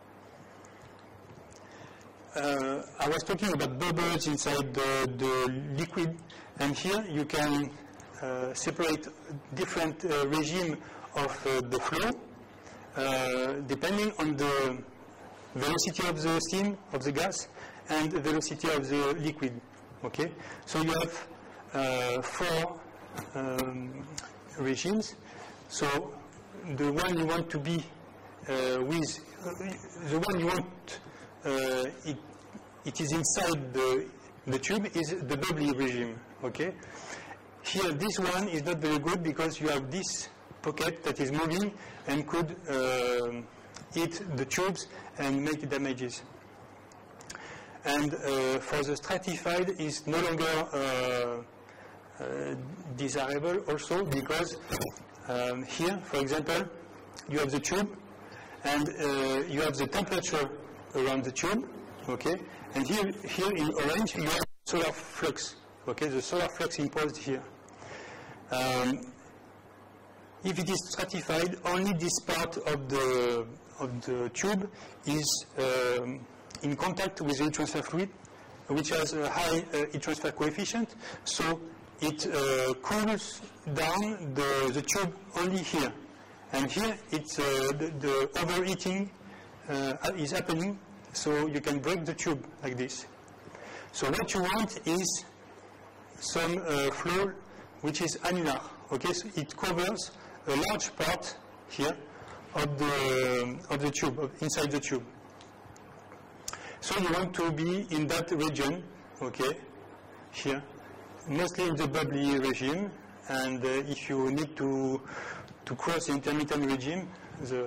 Uh, I was talking about bubbles inside the, the liquid, and here you can uh, separate different uh, regime of uh, the flow uh, depending on the velocity of the steam, of the gas, and the velocity of the liquid. Okay, so you have uh, four um, regimes. So the one you want to be uh, with, uh, the one you want Uh, it, it is inside the, the tube is the bubbly regime, okay? Here, this one is not very good because you have this pocket that is moving and could uh, hit the tubes and make damages. And uh, for the stratified is no longer uh, uh, desirable also because um, here, for example, you have the tube and uh, you have the temperature around the tube, okay, and here, here in orange you have solar flux, okay, the solar flux imposed here. Um, if it is stratified, only this part of the of the tube is um, in contact with the heat transfer fluid, which has a high uh, heat transfer coefficient, so it uh, cools down the, the tube only here, and here it's uh, the, the overheating Uh, is happening, so you can break the tube like this. So what you want is some uh, flow which is annular, okay, so it covers a large part here of the, of the tube, of inside the tube. So you want to be in that region, okay, here, mostly in the bubbly regime, and uh, if you need to, to cross the intermittent regime, the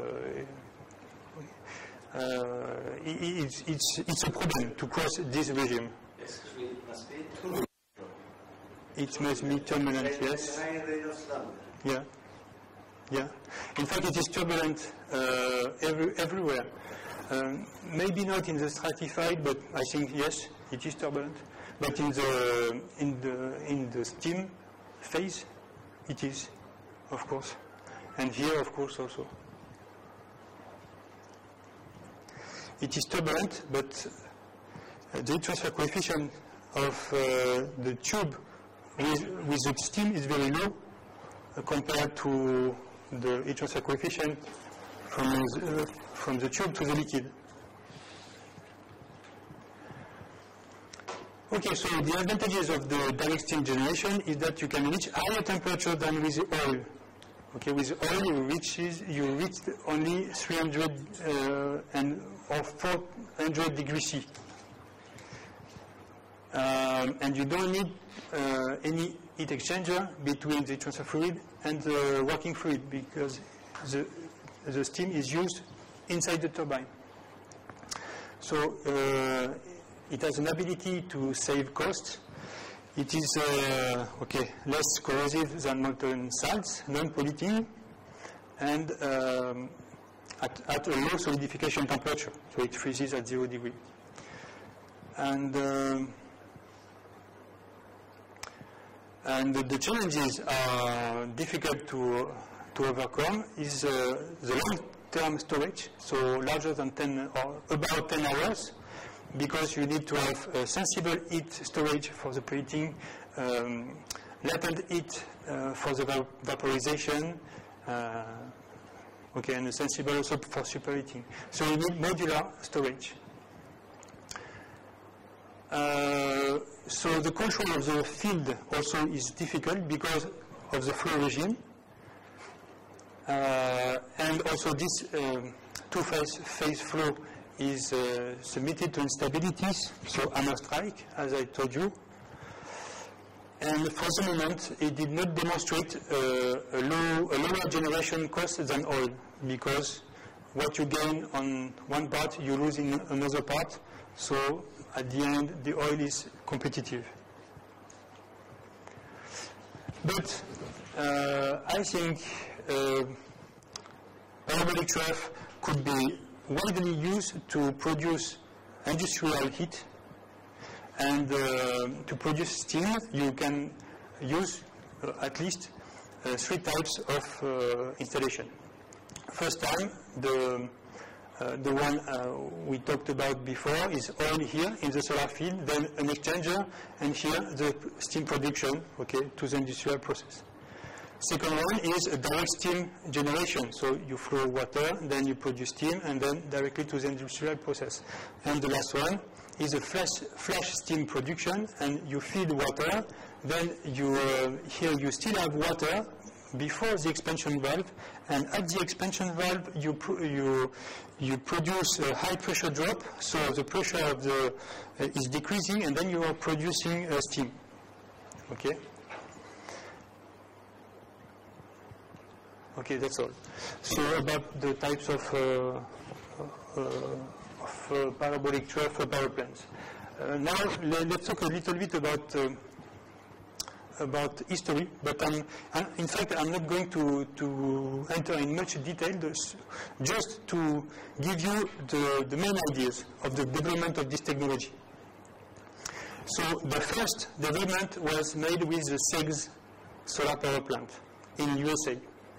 Uh, it, it's, it's, it's a problem to cross this regime. Excuse me, it must be turbulent. It must be turbulent, yes. Yeah, yeah. In fact, it is turbulent uh, every, everywhere. Um, maybe not in the stratified, but I think yes, it is turbulent. But in the in the in the steam phase, it is, of course, and here, of course, also. It is turbulent, but uh, the heat transfer coefficient of uh, the tube with with the steam is very low uh, compared to the heat transfer coefficient from the, uh, from the tube to the liquid. Okay, so the advantages of the direct steam generation is that you can reach higher temperature than with the oil. Okay, with oil you reach you reach only three hundred uh, and or four hundred degrees C, um, and you don't need uh, any heat exchanger between the transfer fluid and the working fluid because the the steam is used inside the turbine. So. Uh, It has an ability to save costs. It is uh, okay, less corrosive than molten salts, non-polluting, and um, at, at a low solidification temperature, so it freezes at zero degree. And um, and the, the challenges are difficult to to overcome. Is uh, the long-term storage, so larger than ten or about ten hours. Because you need to have a sensible heat storage for the preheating, um, latent heat uh, for the va vaporization, uh, okay, and a sensible also for superheating. So you need modular storage. Uh, so the control of the field also is difficult because of the flow regime, uh, and also this um, two-phase phase flow is uh, submitted to instabilities, so hammer strike, as I told you. And for the moment, it did not demonstrate uh, a, low, a lower generation cost than oil, because what you gain on one part, you lose in another part, so at the end, the oil is competitive. But uh, I think uh, parabolic trough could be widely used to produce industrial heat, and uh, to produce steam you can use uh, at least uh, three types of uh, installation. First time, the uh, the one uh, we talked about before is oil here in the solar field, then an exchanger, and here the steam production, okay, to the industrial process. Second one is a direct steam generation. So you flow water, then you produce steam, and then directly to the industrial process. And the last one is a flash, flash steam production, and you feed water, then you, uh, here you still have water before the expansion valve, and at the expansion valve you, pr you, you produce a high pressure drop, so the pressure of the, uh, is decreasing, and then you are producing uh, steam. Okay? Okay, that's all. So about the types of, uh, uh, of uh, parabolic trough power plants. Uh, now let's talk a little bit about uh, about history. But I'm, I'm, in fact, I'm not going to to enter in much detail. Just to give you the the main ideas of the development of this technology. So the first development was made with the CEGS solar power plant in U S A.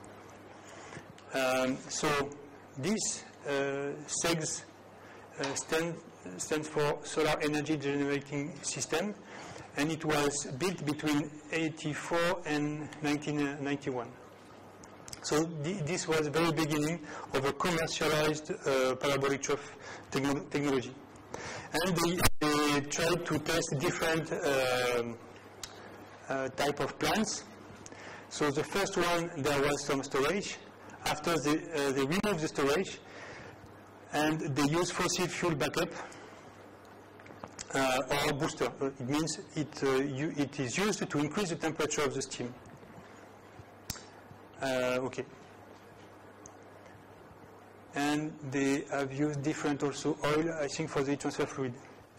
Um, so this uh, CEGS uh, stand, stands for Solar Energy Generating System, and it was built between eighty-four and nineteen ninety-one. So th this was the very beginning of a commercialized uh, parabolic trough techno technology. And they, they tried to test different uh, uh, type of plants. So the first one, there was some storage. After they, uh, they remove the storage, and they use fossil fuel backup uh, or booster. It means it, uh, you, it is used to increase the temperature of the steam. Uh, okay. And they have used different also oil, I think, for the transfer fluid.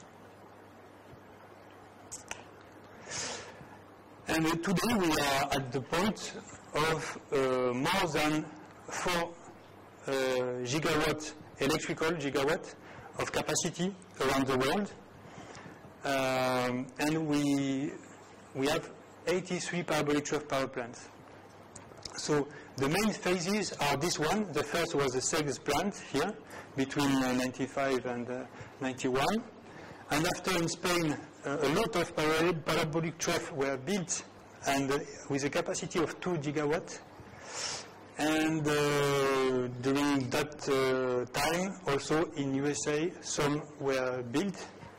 And uh, today we are at the point of uh, more than four uh, gigawatt electrical gigawatt of capacity around the world. Um, and we, we have eighty-three parabolic trough power plants. So the main phases are this one. The first was the Cegs plant here, between uh, ninety-five and uh, ninety-one. And after in Spain, uh, a lot of parabolic, parabolic trough were built, and uh, with a capacity of two gigawatts. And uh, during that uh, time, also in U S A, some were built,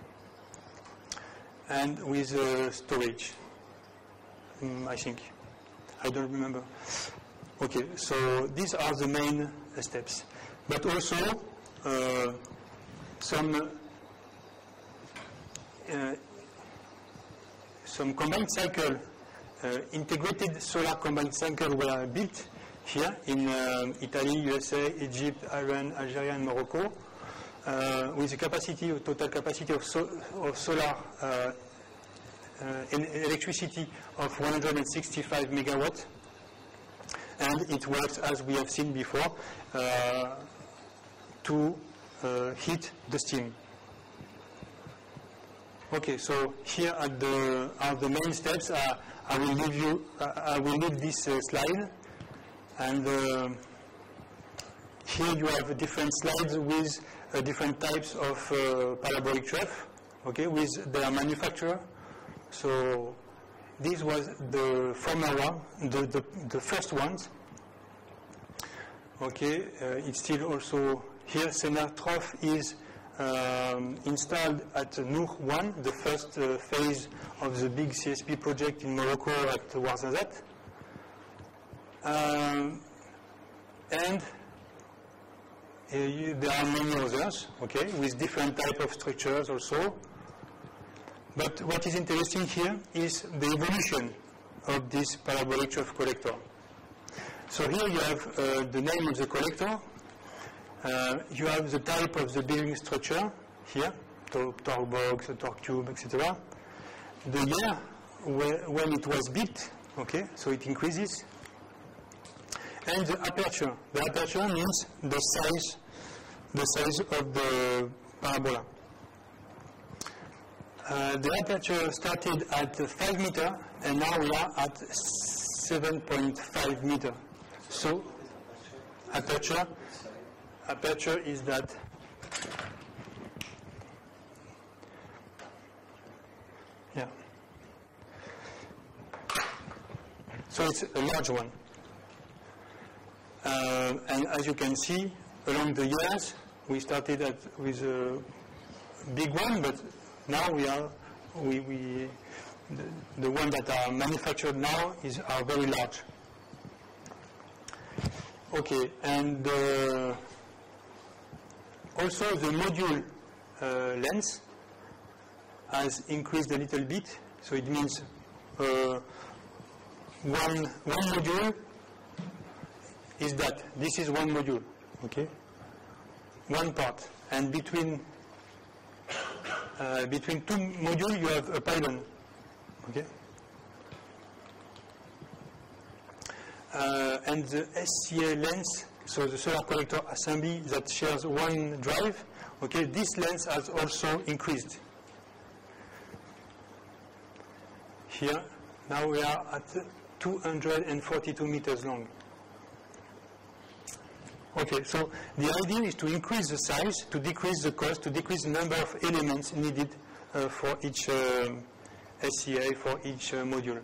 and with uh, storage, mm, I think. I don't remember. Okay, so these are the main uh, steps. But also, uh, some uh, some combined cycle, uh, integrated solar combined cycle were built here in uh, Italy, U S A, Egypt, Iran, Algeria, and Morocco, uh, with a capacity, a total capacity of, so, of solar uh, uh, electricity of one hundred sixty-five megawatts. And it works, as we have seen before, uh, to uh, heat the steam. Okay, so here are the, are the main steps. Uh, I will leave you. Uh, I will leave this uh, slide, and uh, here you have different slides with uh, different types of uh, parabolic trough. Okay, with their manufacturer. So this was the former one, the, the, the first ones. Okay, uh, it's still also here. Senar trough is um, installed at Noor one, the first uh, phase of the big C S P project in Morocco at Ouarzazate. Um, and uh, you, there are many others, okay, with different type of structures also. But what is interesting here is the evolution of this parabolic trough collector. So here you have uh, the name of the collector. Uh, you have the type of the bearing structure here, torque box, torque tube, et cetera. The year where, when it was built, okay, so it increases. And the aperture. The aperture means the size, the size of the parabola. Uh, the aperture started at five meter, and now we are at seven point five meter. So, aperture, aperture is that. Yeah. So it's a large one. Uh, and as you can see, along the years, we started at, with a big one, but now we are, we, we the, the one that are manufactured now is are very large. Okay, and uh, also the module uh, length has increased a little bit, so it means uh, one one module is that this is one module, okay, one part, and between uh, between two modules you have a pylon, okay. Uh, and the S C A length, so the solar collector assembly that shares one drive, okay, this length has also increased. Here, now we are at two hundred forty-two meters long. Okay, so the idea is to increase the size, to decrease the cost, to decrease the number of elements needed uh, for each uh, S C A, for each uh, module.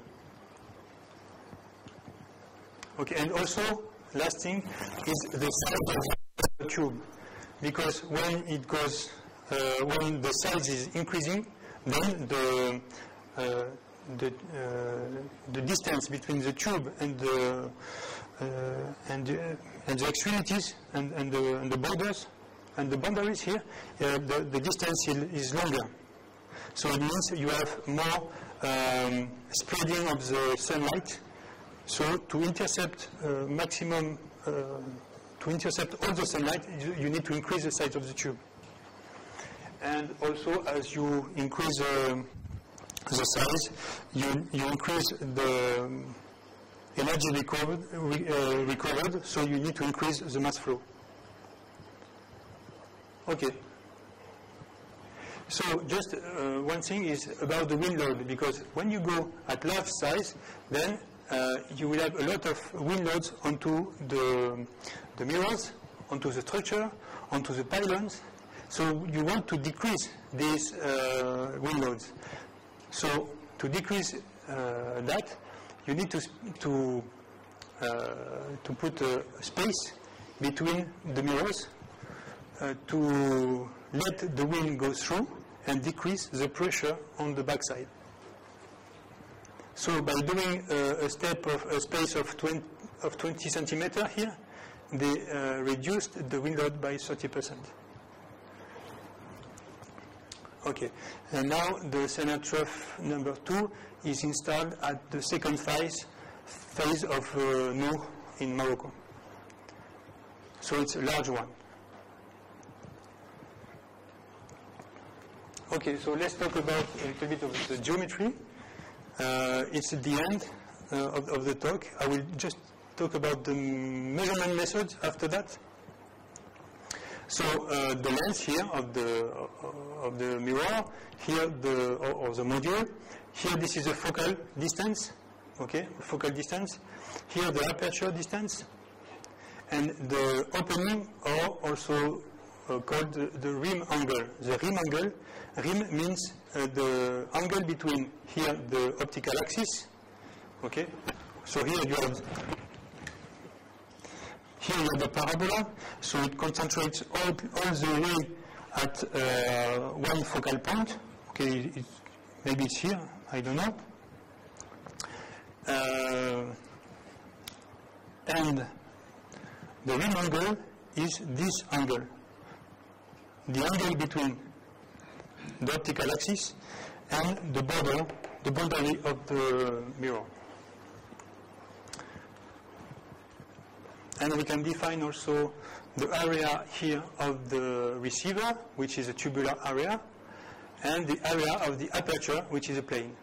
Okay, and also, last thing is the size of the tube, because when it goes, uh, when the size is increasing, then the uh, the, uh, the distance between the tube and the uh, and the, and the extremities and, and, the, and the borders and the boundaries here, uh, the, the distance is longer. So it means you have more um, spreading of the sunlight. So to intercept uh, maximum, uh, to intercept all the sunlight, you, you need to increase the size of the tube. And also, as you increase uh, the size, you, you increase the energy recovered, re, uh, recovered, so you need to increase the mass flow. Okay. So just uh, one thing is about the wind load, because when you go at large size, then uh, you will have a lot of wind loads onto the, the mirrors, onto the structure, onto the pylons. So you want to decrease these uh, wind loads. So to decrease uh, that, you need to to uh, to put a space between the mirrors uh, to let the wind go through and decrease the pressure on the backside. So by doing a, a step of a space of twenty, of twenty centimeters here, they uh, reduced the wind load by thirty percent. Okay, and now the Senna trough number two is installed at the second phase, phase of uh, Nour in Morocco. So it's a large one. Okay, so let's talk about a little bit of the geometry. Uh, it's at the end uh, of, of the talk. I will just talk about the measurement methods after that. So uh, the lens here of the uh, of the mirror, here the or, or the module, here this is a focal distance, okay, focal distance. Here the aperture distance, and the opening, or also uh, called the, the rim angle. The rim angle, rim means uh, the angle between here the optical axis, okay. So here you have. Here you have the parabola, so it concentrates all, all the way at uh, one focal point. Okay, it, maybe it's here, I don't know. Uh, and the rim angle is this angle, the angle between the optical axis and the border, the boundary of the mirror. And we can define also the area here of the receiver, which is a tubular area, and the area of the aperture, which is a plane.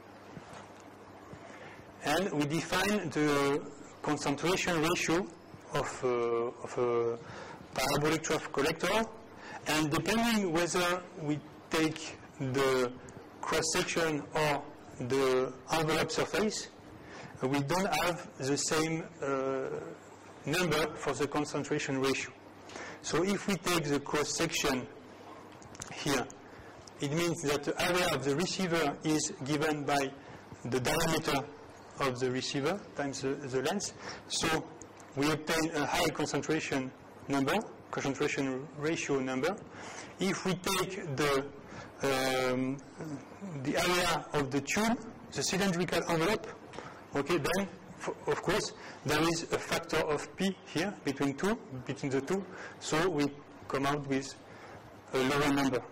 And we define the concentration ratio of, uh, of a parabolic trough collector, and depending whether we take the cross-section or the envelope surface, we don't have the same uh, number for the concentration ratio. So if we take the cross-section here, it means that the area of the receiver is given by the diameter of the receiver times the, the lens. So we obtain a high concentration number, concentration ratio number. If we take the, um, the area of the tube, the cylindrical envelope, okay, then of course, there is a factor of P here between two, between the two, so we come out with a lower number.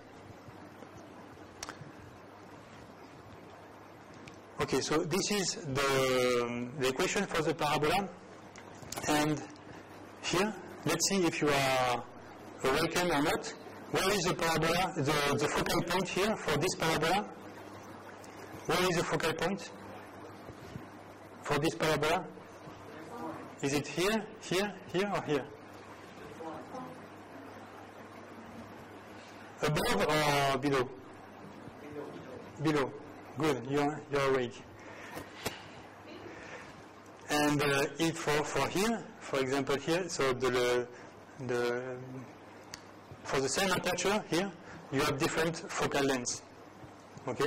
Okay, so this is the, um, the equation for the parabola, and here, let's see if you are awakened or not. Where is the parabola, the, the focal point here for this parabola? Where is the focal point for this parabola? Is it here, here, here, or here? Above or below? Below. Good, you're, you're awake. And uh, if for, for here, for example here, so the, the, for the same aperture here, you have different focal lengths. Okay?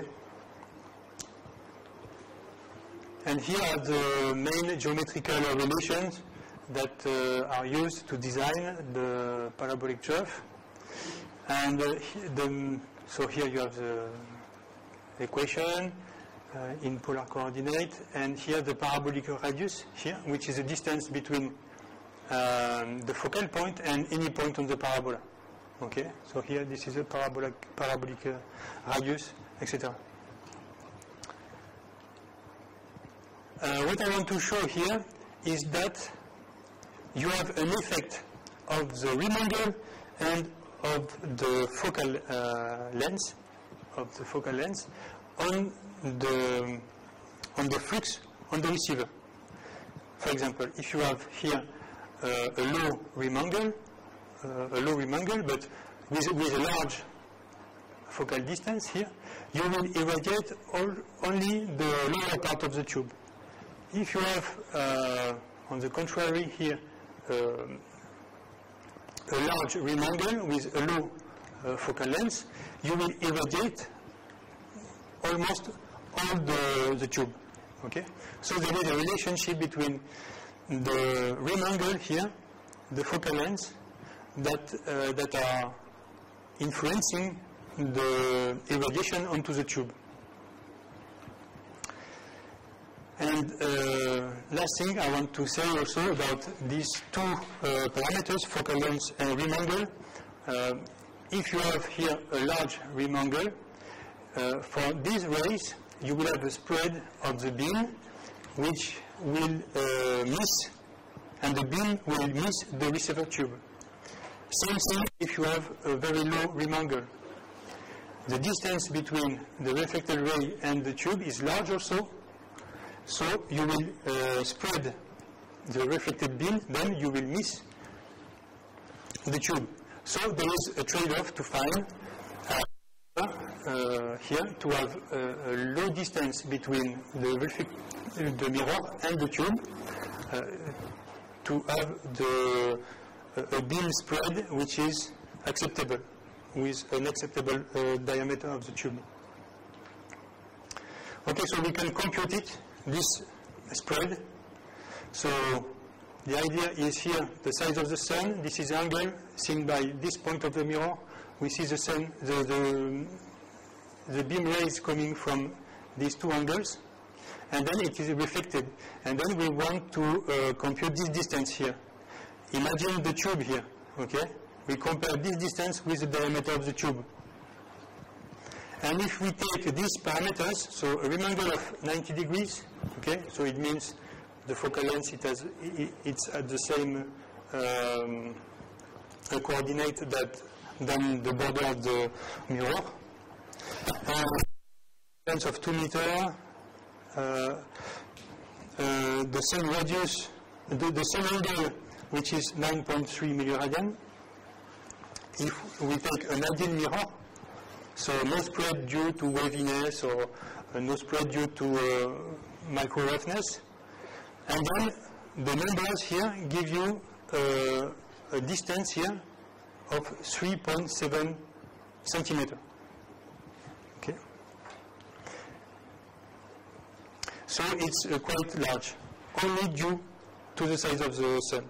And here are the main geometrical relations that uh, are used to design the parabolic trough. And uh, the, so here you have the equation uh, in polar coordinate, and here the parabolic radius here, which is the distance between um, the focal point and any point on the parabola. Okay, so here this is a parabolic, parabolic uh, radius, et cetera. Uh, what I want to show here is that you have an effect of the rim angle and of the focal uh, length, of the focal length on the on the flux on the receiver. For example, if you have here uh, a low rim angle, uh, a low rim angle, but with, with a large focal distance here, you will irradiate all, only the lower part of the tube. If you have, uh, on the contrary here, uh, a large rim angle with a low uh, focal length, you will irradiate almost all the, the tube. Okay? So there is a relationship between the rim angle here, the focal length, that, uh, that are influencing the irradiation onto the tube. And uh, last thing I want to say also about these two uh, parameters, focal length and rim angle. Uh, if you have here a large rim angle, uh, for these rays, you will have a spread of the beam which will uh, miss, and the beam will miss the receiver tube. Same thing if you have a very low rim angle. The distance between the reflected ray and the tube is large also, so you will uh, spread the reflected beam, then you will miss the tube. So there is a trade-off to find uh, uh, here to have a, a low distance between the, reflect, the mirror and the tube, uh, to have the, uh, a beam spread which is acceptable, with an acceptable uh, diameter of the tube. Okay, so we can compute it, this spread. So the idea is here, the size of the sun, this is the angle seen by this point of the mirror. We see the sun, the, the, the beam rays coming from these two angles, and then it is reflected. And then we want to uh, compute this distance here. Imagine the tube here, okay? We compare this distance with the diameter of the tube. And if we take these parameters, so a rim angle of ninety degrees, okay, so it means the focal length, it has, it, it's at the same um, coordinate that than the border of the mirror. And length of two meters, uh, uh, the same radius, the, the same angle, which is nine point three milliradian. If we take an ideal mirror, so no spread due to waviness or uh, no spread due to uh, micro roughness, and then the numbers here give you uh, a distance here of three point seven centimeters. Okay. So it's uh, quite large, only due to the size of the sun.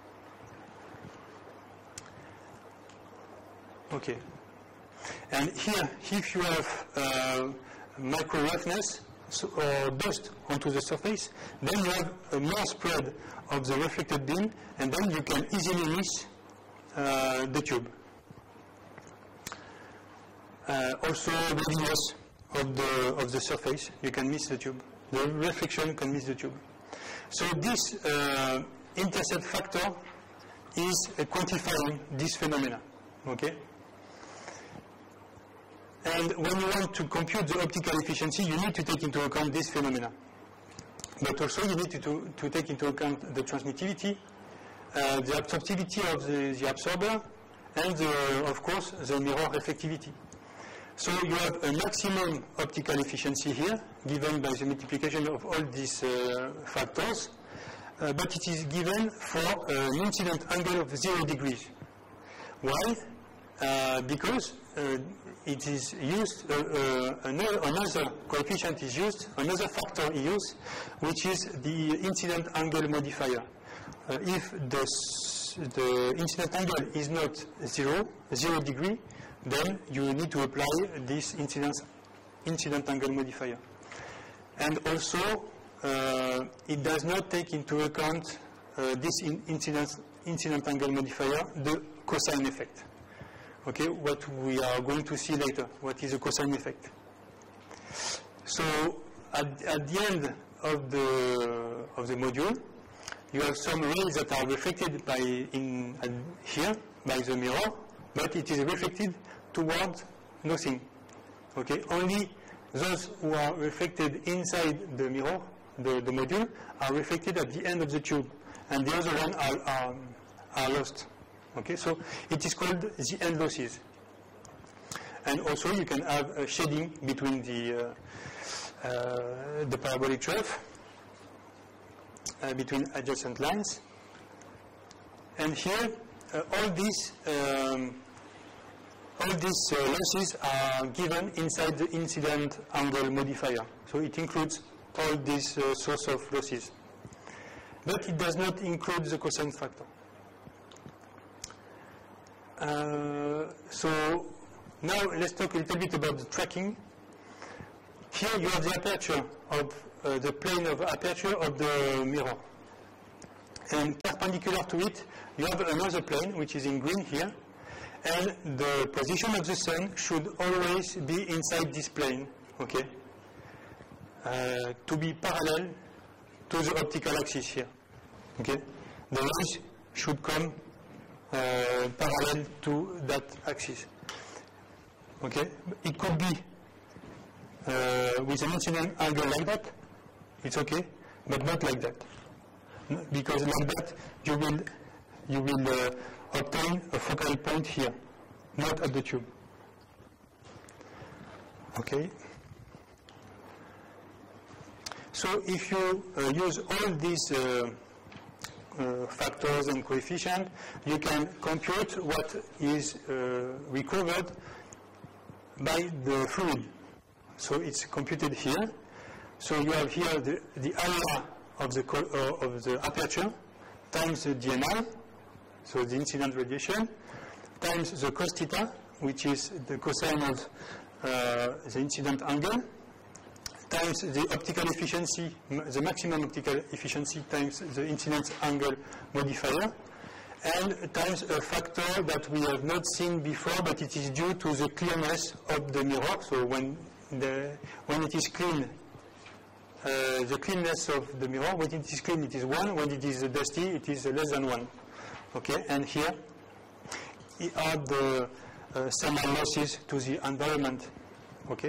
Okay. And here, if you have uh, micro roughness so, or dust onto the surface, then you have a more spread of the reflected beam, and then you can easily miss uh, the tube. Uh, also, waviness of the of the surface, you can miss the tube. The reflection can miss the tube. So this uh, intercept factor is uh, quantifying this phenomena. Okay. And when you want to compute the optical efficiency, you need to take into account this phenomena. But also you need to, to, to take into account the transmittivity, uh, the absorptivity of the, the absorber, and the, of course the mirror reflectivity. So you have a maximum optical efficiency here, given by the multiplication of all these uh, factors, uh, but it is given for uh, an incident angle of zero degrees. Why? Uh, because uh, it is used, uh, uh, another, another coefficient is used, another factor is used, which is the incident angle modifier. Uh, if the, the incident angle is not zero, zero degree, then you need to apply this incidence, incident angle modifier. And also, uh, it does not take into account uh, this in incidence, incident angle modifier, the cosine effect. Okay, what we are going to see later, what is a cosine effect. So, at, at the end of the, of the module, you have some rays that are reflected by in, uh, here, by the mirror, but it is reflected toward nothing. Okay, only those who are reflected inside the mirror, the, the module, are reflected at the end of the tube, and the other ones are, are, are lost. Okay, so it is called the end losses. And also you can have a shading between the uh, uh, the parabolic trough, uh, between adjacent lines. And here, uh, all these um, all these uh, losses are given inside the incident angle modifier. So it includes all these uh, source of losses, but it does not include the cosine factor. Uh, so now let's talk a little bit about the tracking. Here you have the aperture of uh, the plane of aperture of the mirror, and perpendicular to it you have another plane which is in green here, and the position of the sun should always be inside this plane, okay, uh, to be parallel to the optical axis here, okay. The rays should come uh, parallel to that axis, okay. It could be uh, with an incident angle like that, it's okay, but not like that, because like that you will you will uh, obtain a focal point here, not at the tube. Okay. So if you uh, use all these uh, uh, factors and coefficients, you can compute what is uh, recovered by the fluid. So it's computed here. So you have here the, the area of the, uh, of the aperture times the D N I, so the incident radiation, times the cos theta, which is the cosine of uh, the incident angle, times the optical efficiency, the maximum optical efficiency times the incidence angle modifier, and times a factor that we have not seen before, but it is due to the clearness of the mirror. So when, the, when it is clean, uh, the cleanness of the mirror, when it is clean it is one, when it is dusty it is less than one. Okay, and here are the uh, thermal losses to the environment. Okay.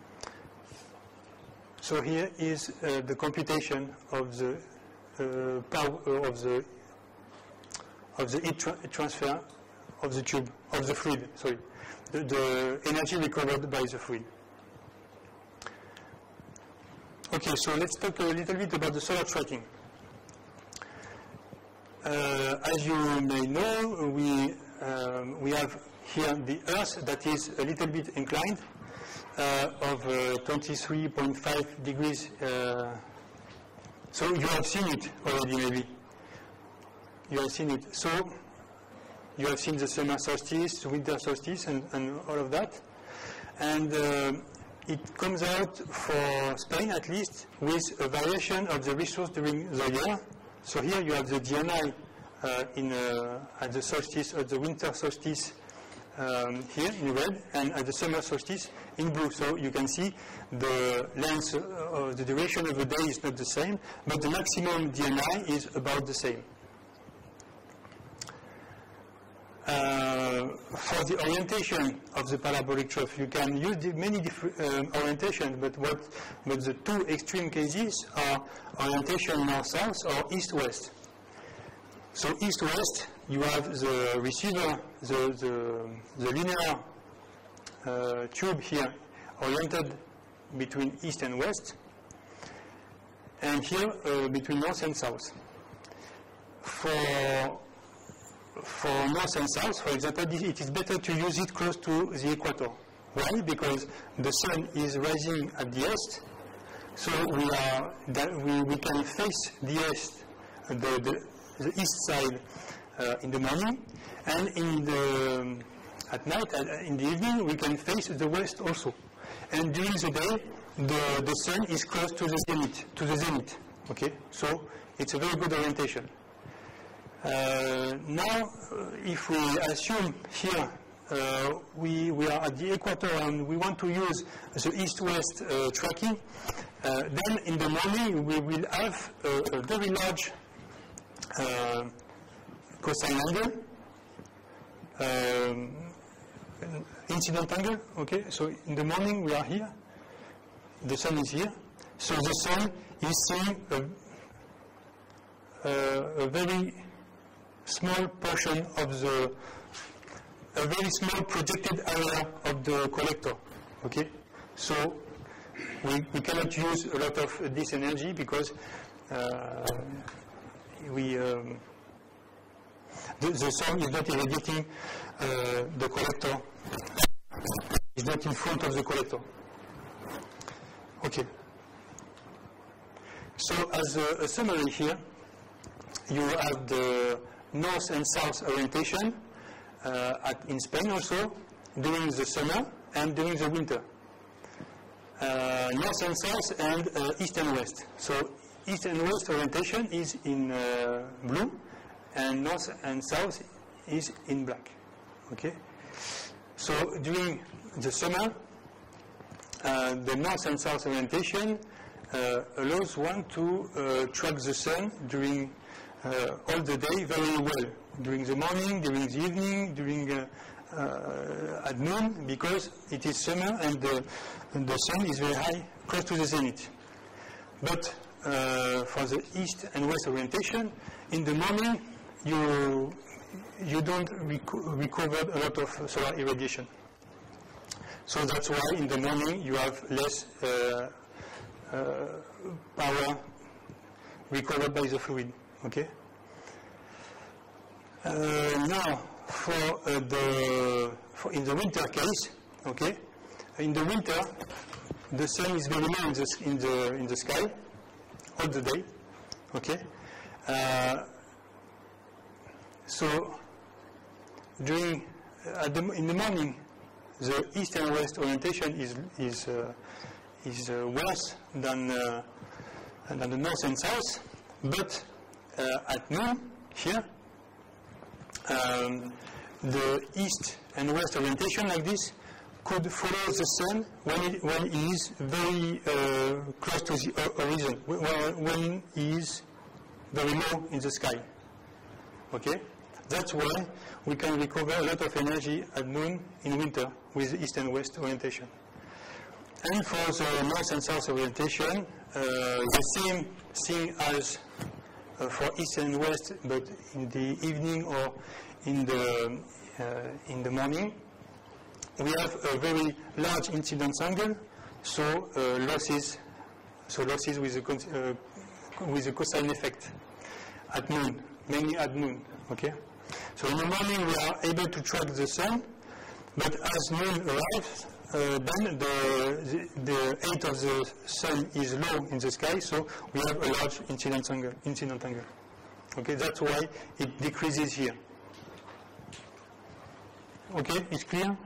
So here is uh, the computation of the uh, power uh, of the of the heat tra transfer of the tube of the fluid. Sorry, the, the energy recovered by the fluid. Okay, so let's talk a little bit about the solar tracking. Uh, as you may know, we um, we have here the Earth that is a little bit inclined, uh, of uh, twenty-three point five degrees. Uh, so you have seen it already, maybe. You have seen it. So you have seen the summer solstice, winter solstice, and, and all of that. And uh, it comes out for Spain, at least, with a variation of the resource during the year. So here you have the D N I uh, in, uh, at the solstice, at the winter solstice um, here in red, and at the summer solstice in blue. So you can see the length of the duration of the day is not the same, but the maximum D N I is about the same. Uh, for the orientation of the parabolic trough, you can use the many different um, orientations, but what, but the two extreme cases are orientation north-south or east-west. So east-west, you have the receiver, the, the, the linear uh, tube here oriented between east and west, and here uh, between north and south. For For north and south, for example, it is better to use it close to the equator. Why? Because the sun is rising at the east, so we are that we, we can face the east, the, the, the east side uh, in the morning, and in the at night, uh, in the evening, we can face the west also. And during the day, the the sun is close to the zenith, to the zenith. Okay, so it's a very good orientation. Uh, now, uh, if we assume here uh, we, we are at the equator and we want to use the east-west uh, tracking, uh, then in the morning we will have a, a very large uh, cosine angle, um, incident angle, okay? So in the morning we are here, the sun is here, so the sun is seeing a, a, a very small portion of the, a very small projected area of the collector. Okay, so we, we cannot use a lot of this energy because uh, we um, the, the sun is not irradiating uh, the collector. It's not in front of the collector. Okay. So as a, a summary here, you have the north and south orientation uh, at, in Spain also during the summer and during the winter. Uh, north and south and uh, east and west. So east and west orientation is in uh, blue and north and south is in black. Okay. So during the summer, uh, the north and south orientation uh, allows one to uh, track the sun during uh, all the day very well, during the morning, during the evening, during uh, uh, at noon, because it is summer and the, and the sun is very high, close to the zenith. But uh, for the east and west orientation, in the morning you you don't reco recover a lot of solar irradiation. So that's why in the morning you have less uh, uh, power recovered by the fluid. Okay. Uh, now, for uh, the for in the winter case, okay, in the winter the sun is very low in the in the in the sky all the day. Okay. Uh, so during uh, the, in the morning, the east and west orientation is is uh, is uh, worse than uh, than the north and south. But uh, at noon here, um, the east and west orientation like this could follow the sun when it, when it is very uh, close to the horizon, when, when it is very low in the sky. Okay. That's why we can recover a lot of energy at noon in winter with east and west orientation. And for the north and south orientation, uh, the same thing as uh, for east and west, but in the evening or in the uh, in the morning, we have a very large incidence angle, so uh, losses, so losses with a uh, with a cosine effect at noon, mainly at noon. Okay. So in the morning we are able to track the sun, but as noon arrives, uh, then the, the, the height of the sun is low in the sky, so we have a large incident angle. Incident angle. Okay, that's why it decreases here. Okay, it's clear?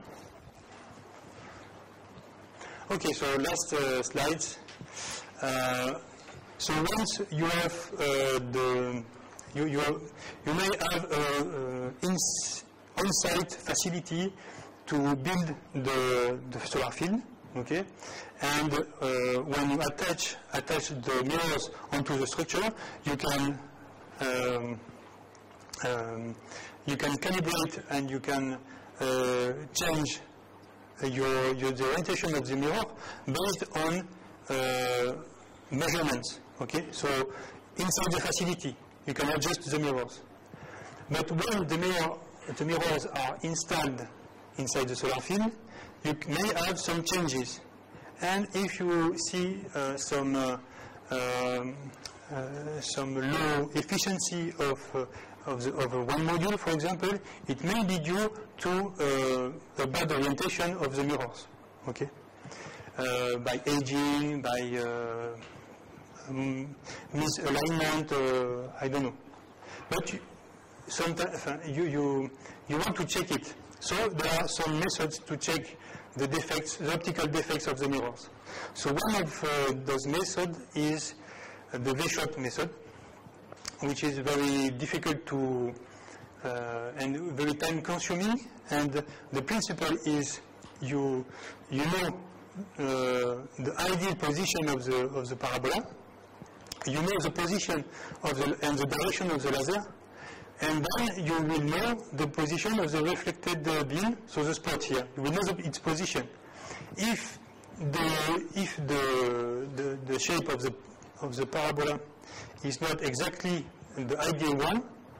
Okay, so last uh, slides. Uh, so once you have uh, the You, you, have, you may have an on-site facility to build the, the solar field, okay? And uh, when you attach, attach the mirrors onto the structure, you can um, um, you can calibrate and you can uh, change your, your the orientation of the mirror based on uh, measurements, okay? So inside the facility, you can adjust the mirrors. But when the, mirror, the mirrors are installed inside the solar field, you may have some changes. And if you see uh, some uh, um, uh, some low efficiency of uh, of, the, of uh, one module, for example, it may be due to uh, a bad orientation of the mirrors. Okay, uh, by aging, by uh, Um, misalignment, uh, I don't know. But you, sometimes you, you, you want to check it. So there are some methods to check the defects, the optical defects of the mirrors. So one of uh, those methods is uh, the V-shot method, which is very difficult to uh, and very time consuming. And the principle is you, you know uh, the ideal position of the, of the parabola. You know the position of the, and the direction of the laser, and then you will know the position of the reflected uh, beam, so the spot here. You will know the, its position. If the if the, the the shape of the of the parabola is not exactly the ideal one,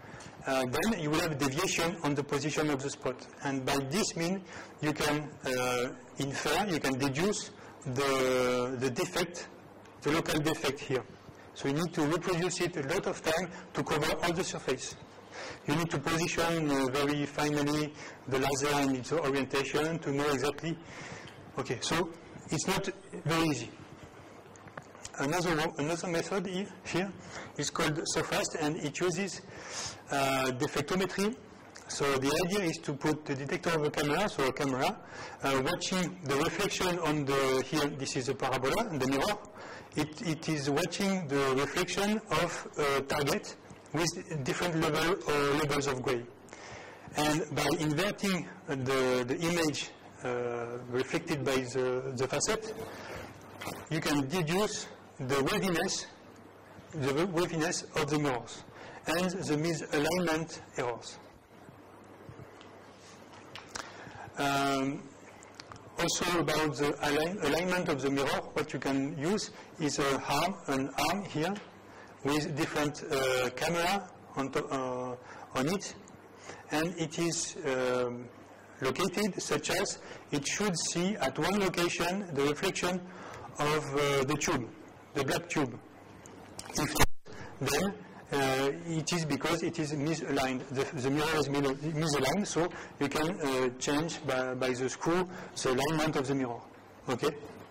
uh, then you will have a deviation on the position of the spot. And by this means, you can uh, infer, you can deduce the, the defect, the local defect here. So you need to reproduce it a lot of time to cover all the surface. You need to position uh, very finely the laser in its orientation to know exactly. Okay, so it's not very easy. Another, another method here is called SOFAST, and it uses uh, defectometry. So the idea is to put the detector of a camera, so a camera, uh, watching the reflection on the, here, this is a parabola, the mirror. It, it is watching the reflection of a target with different level or levels of gray. And by inverting the, the image uh, reflected by the, the facet, you can deduce the waviness, the waviness of the mirrors and the misalignment errors. Um, also about the align, alignment of the mirror, what you can use is a arm, an arm here with different uh, camera on, to, uh, on it, and it is um, located such as it should see at one location the reflection of uh, the tube, the black tube. If not, then uh, it is because it is misaligned. The, the mirror is misaligned, so you can uh, change by, by the screw the alignment of the mirror. Okay.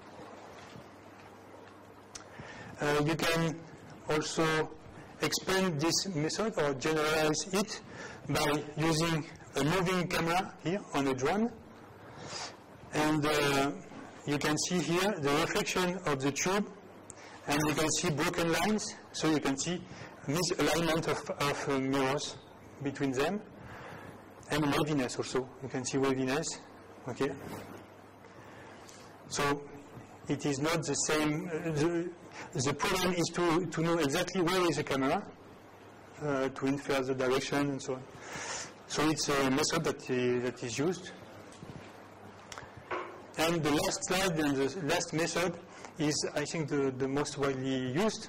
Uh, you can also explain this method or generalize it by using a moving camera here on a drone, and uh, you can see here the reflection of the tube, and you can see broken lines, so you can see misalignment of, of uh, mirrors between them, and waviness also. You can see waviness, okay? So it is not the same. Uh, the, the problem is to, to know exactly where is the camera, uh, to infer the direction and so on. So it's a method that, uh, that is used. And the last slide and the last method is, I think, the, the most widely used,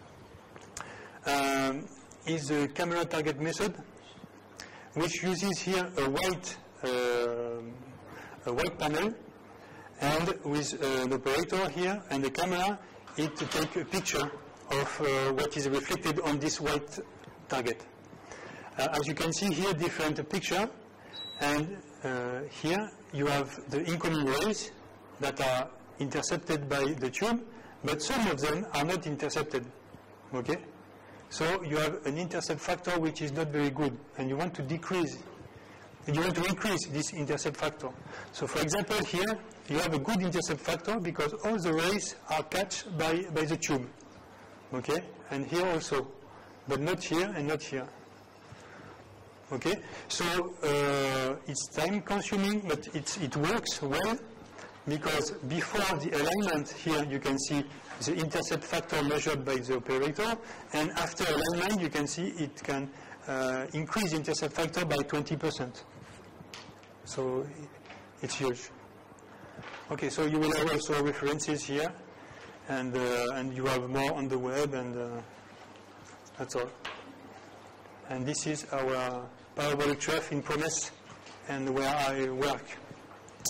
um, is the camera target method, which uses here a white, uh, a white panel, and with uh, an operator here and the camera, it to take a picture of uh, what is reflected on this white target. Uh, as you can see here, different picture, and uh, here you have the incoming rays that are intercepted by the tube, but some of them are not intercepted. Okay? So you have an intercept factor which is not very good, and you want to decrease, and you want to increase this intercept factor. So for example here, you have a good intercept factor because all the rays are caught by, by the tube. Okay? And here also, but not here and not here. Okay? So uh, it's time consuming, but it's, it works well, because before the alignment here you can see the intercept factor measured by the operator, and after alignment you can see it can uh, increase intercept factor by twenty percent. So it's huge. Okay, so you will have also references here, and, uh, and you have more on the web, and uh, that's all. And this is our parabolic trough in Promes, and where I work.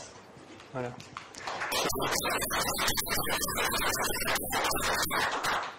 Voilà.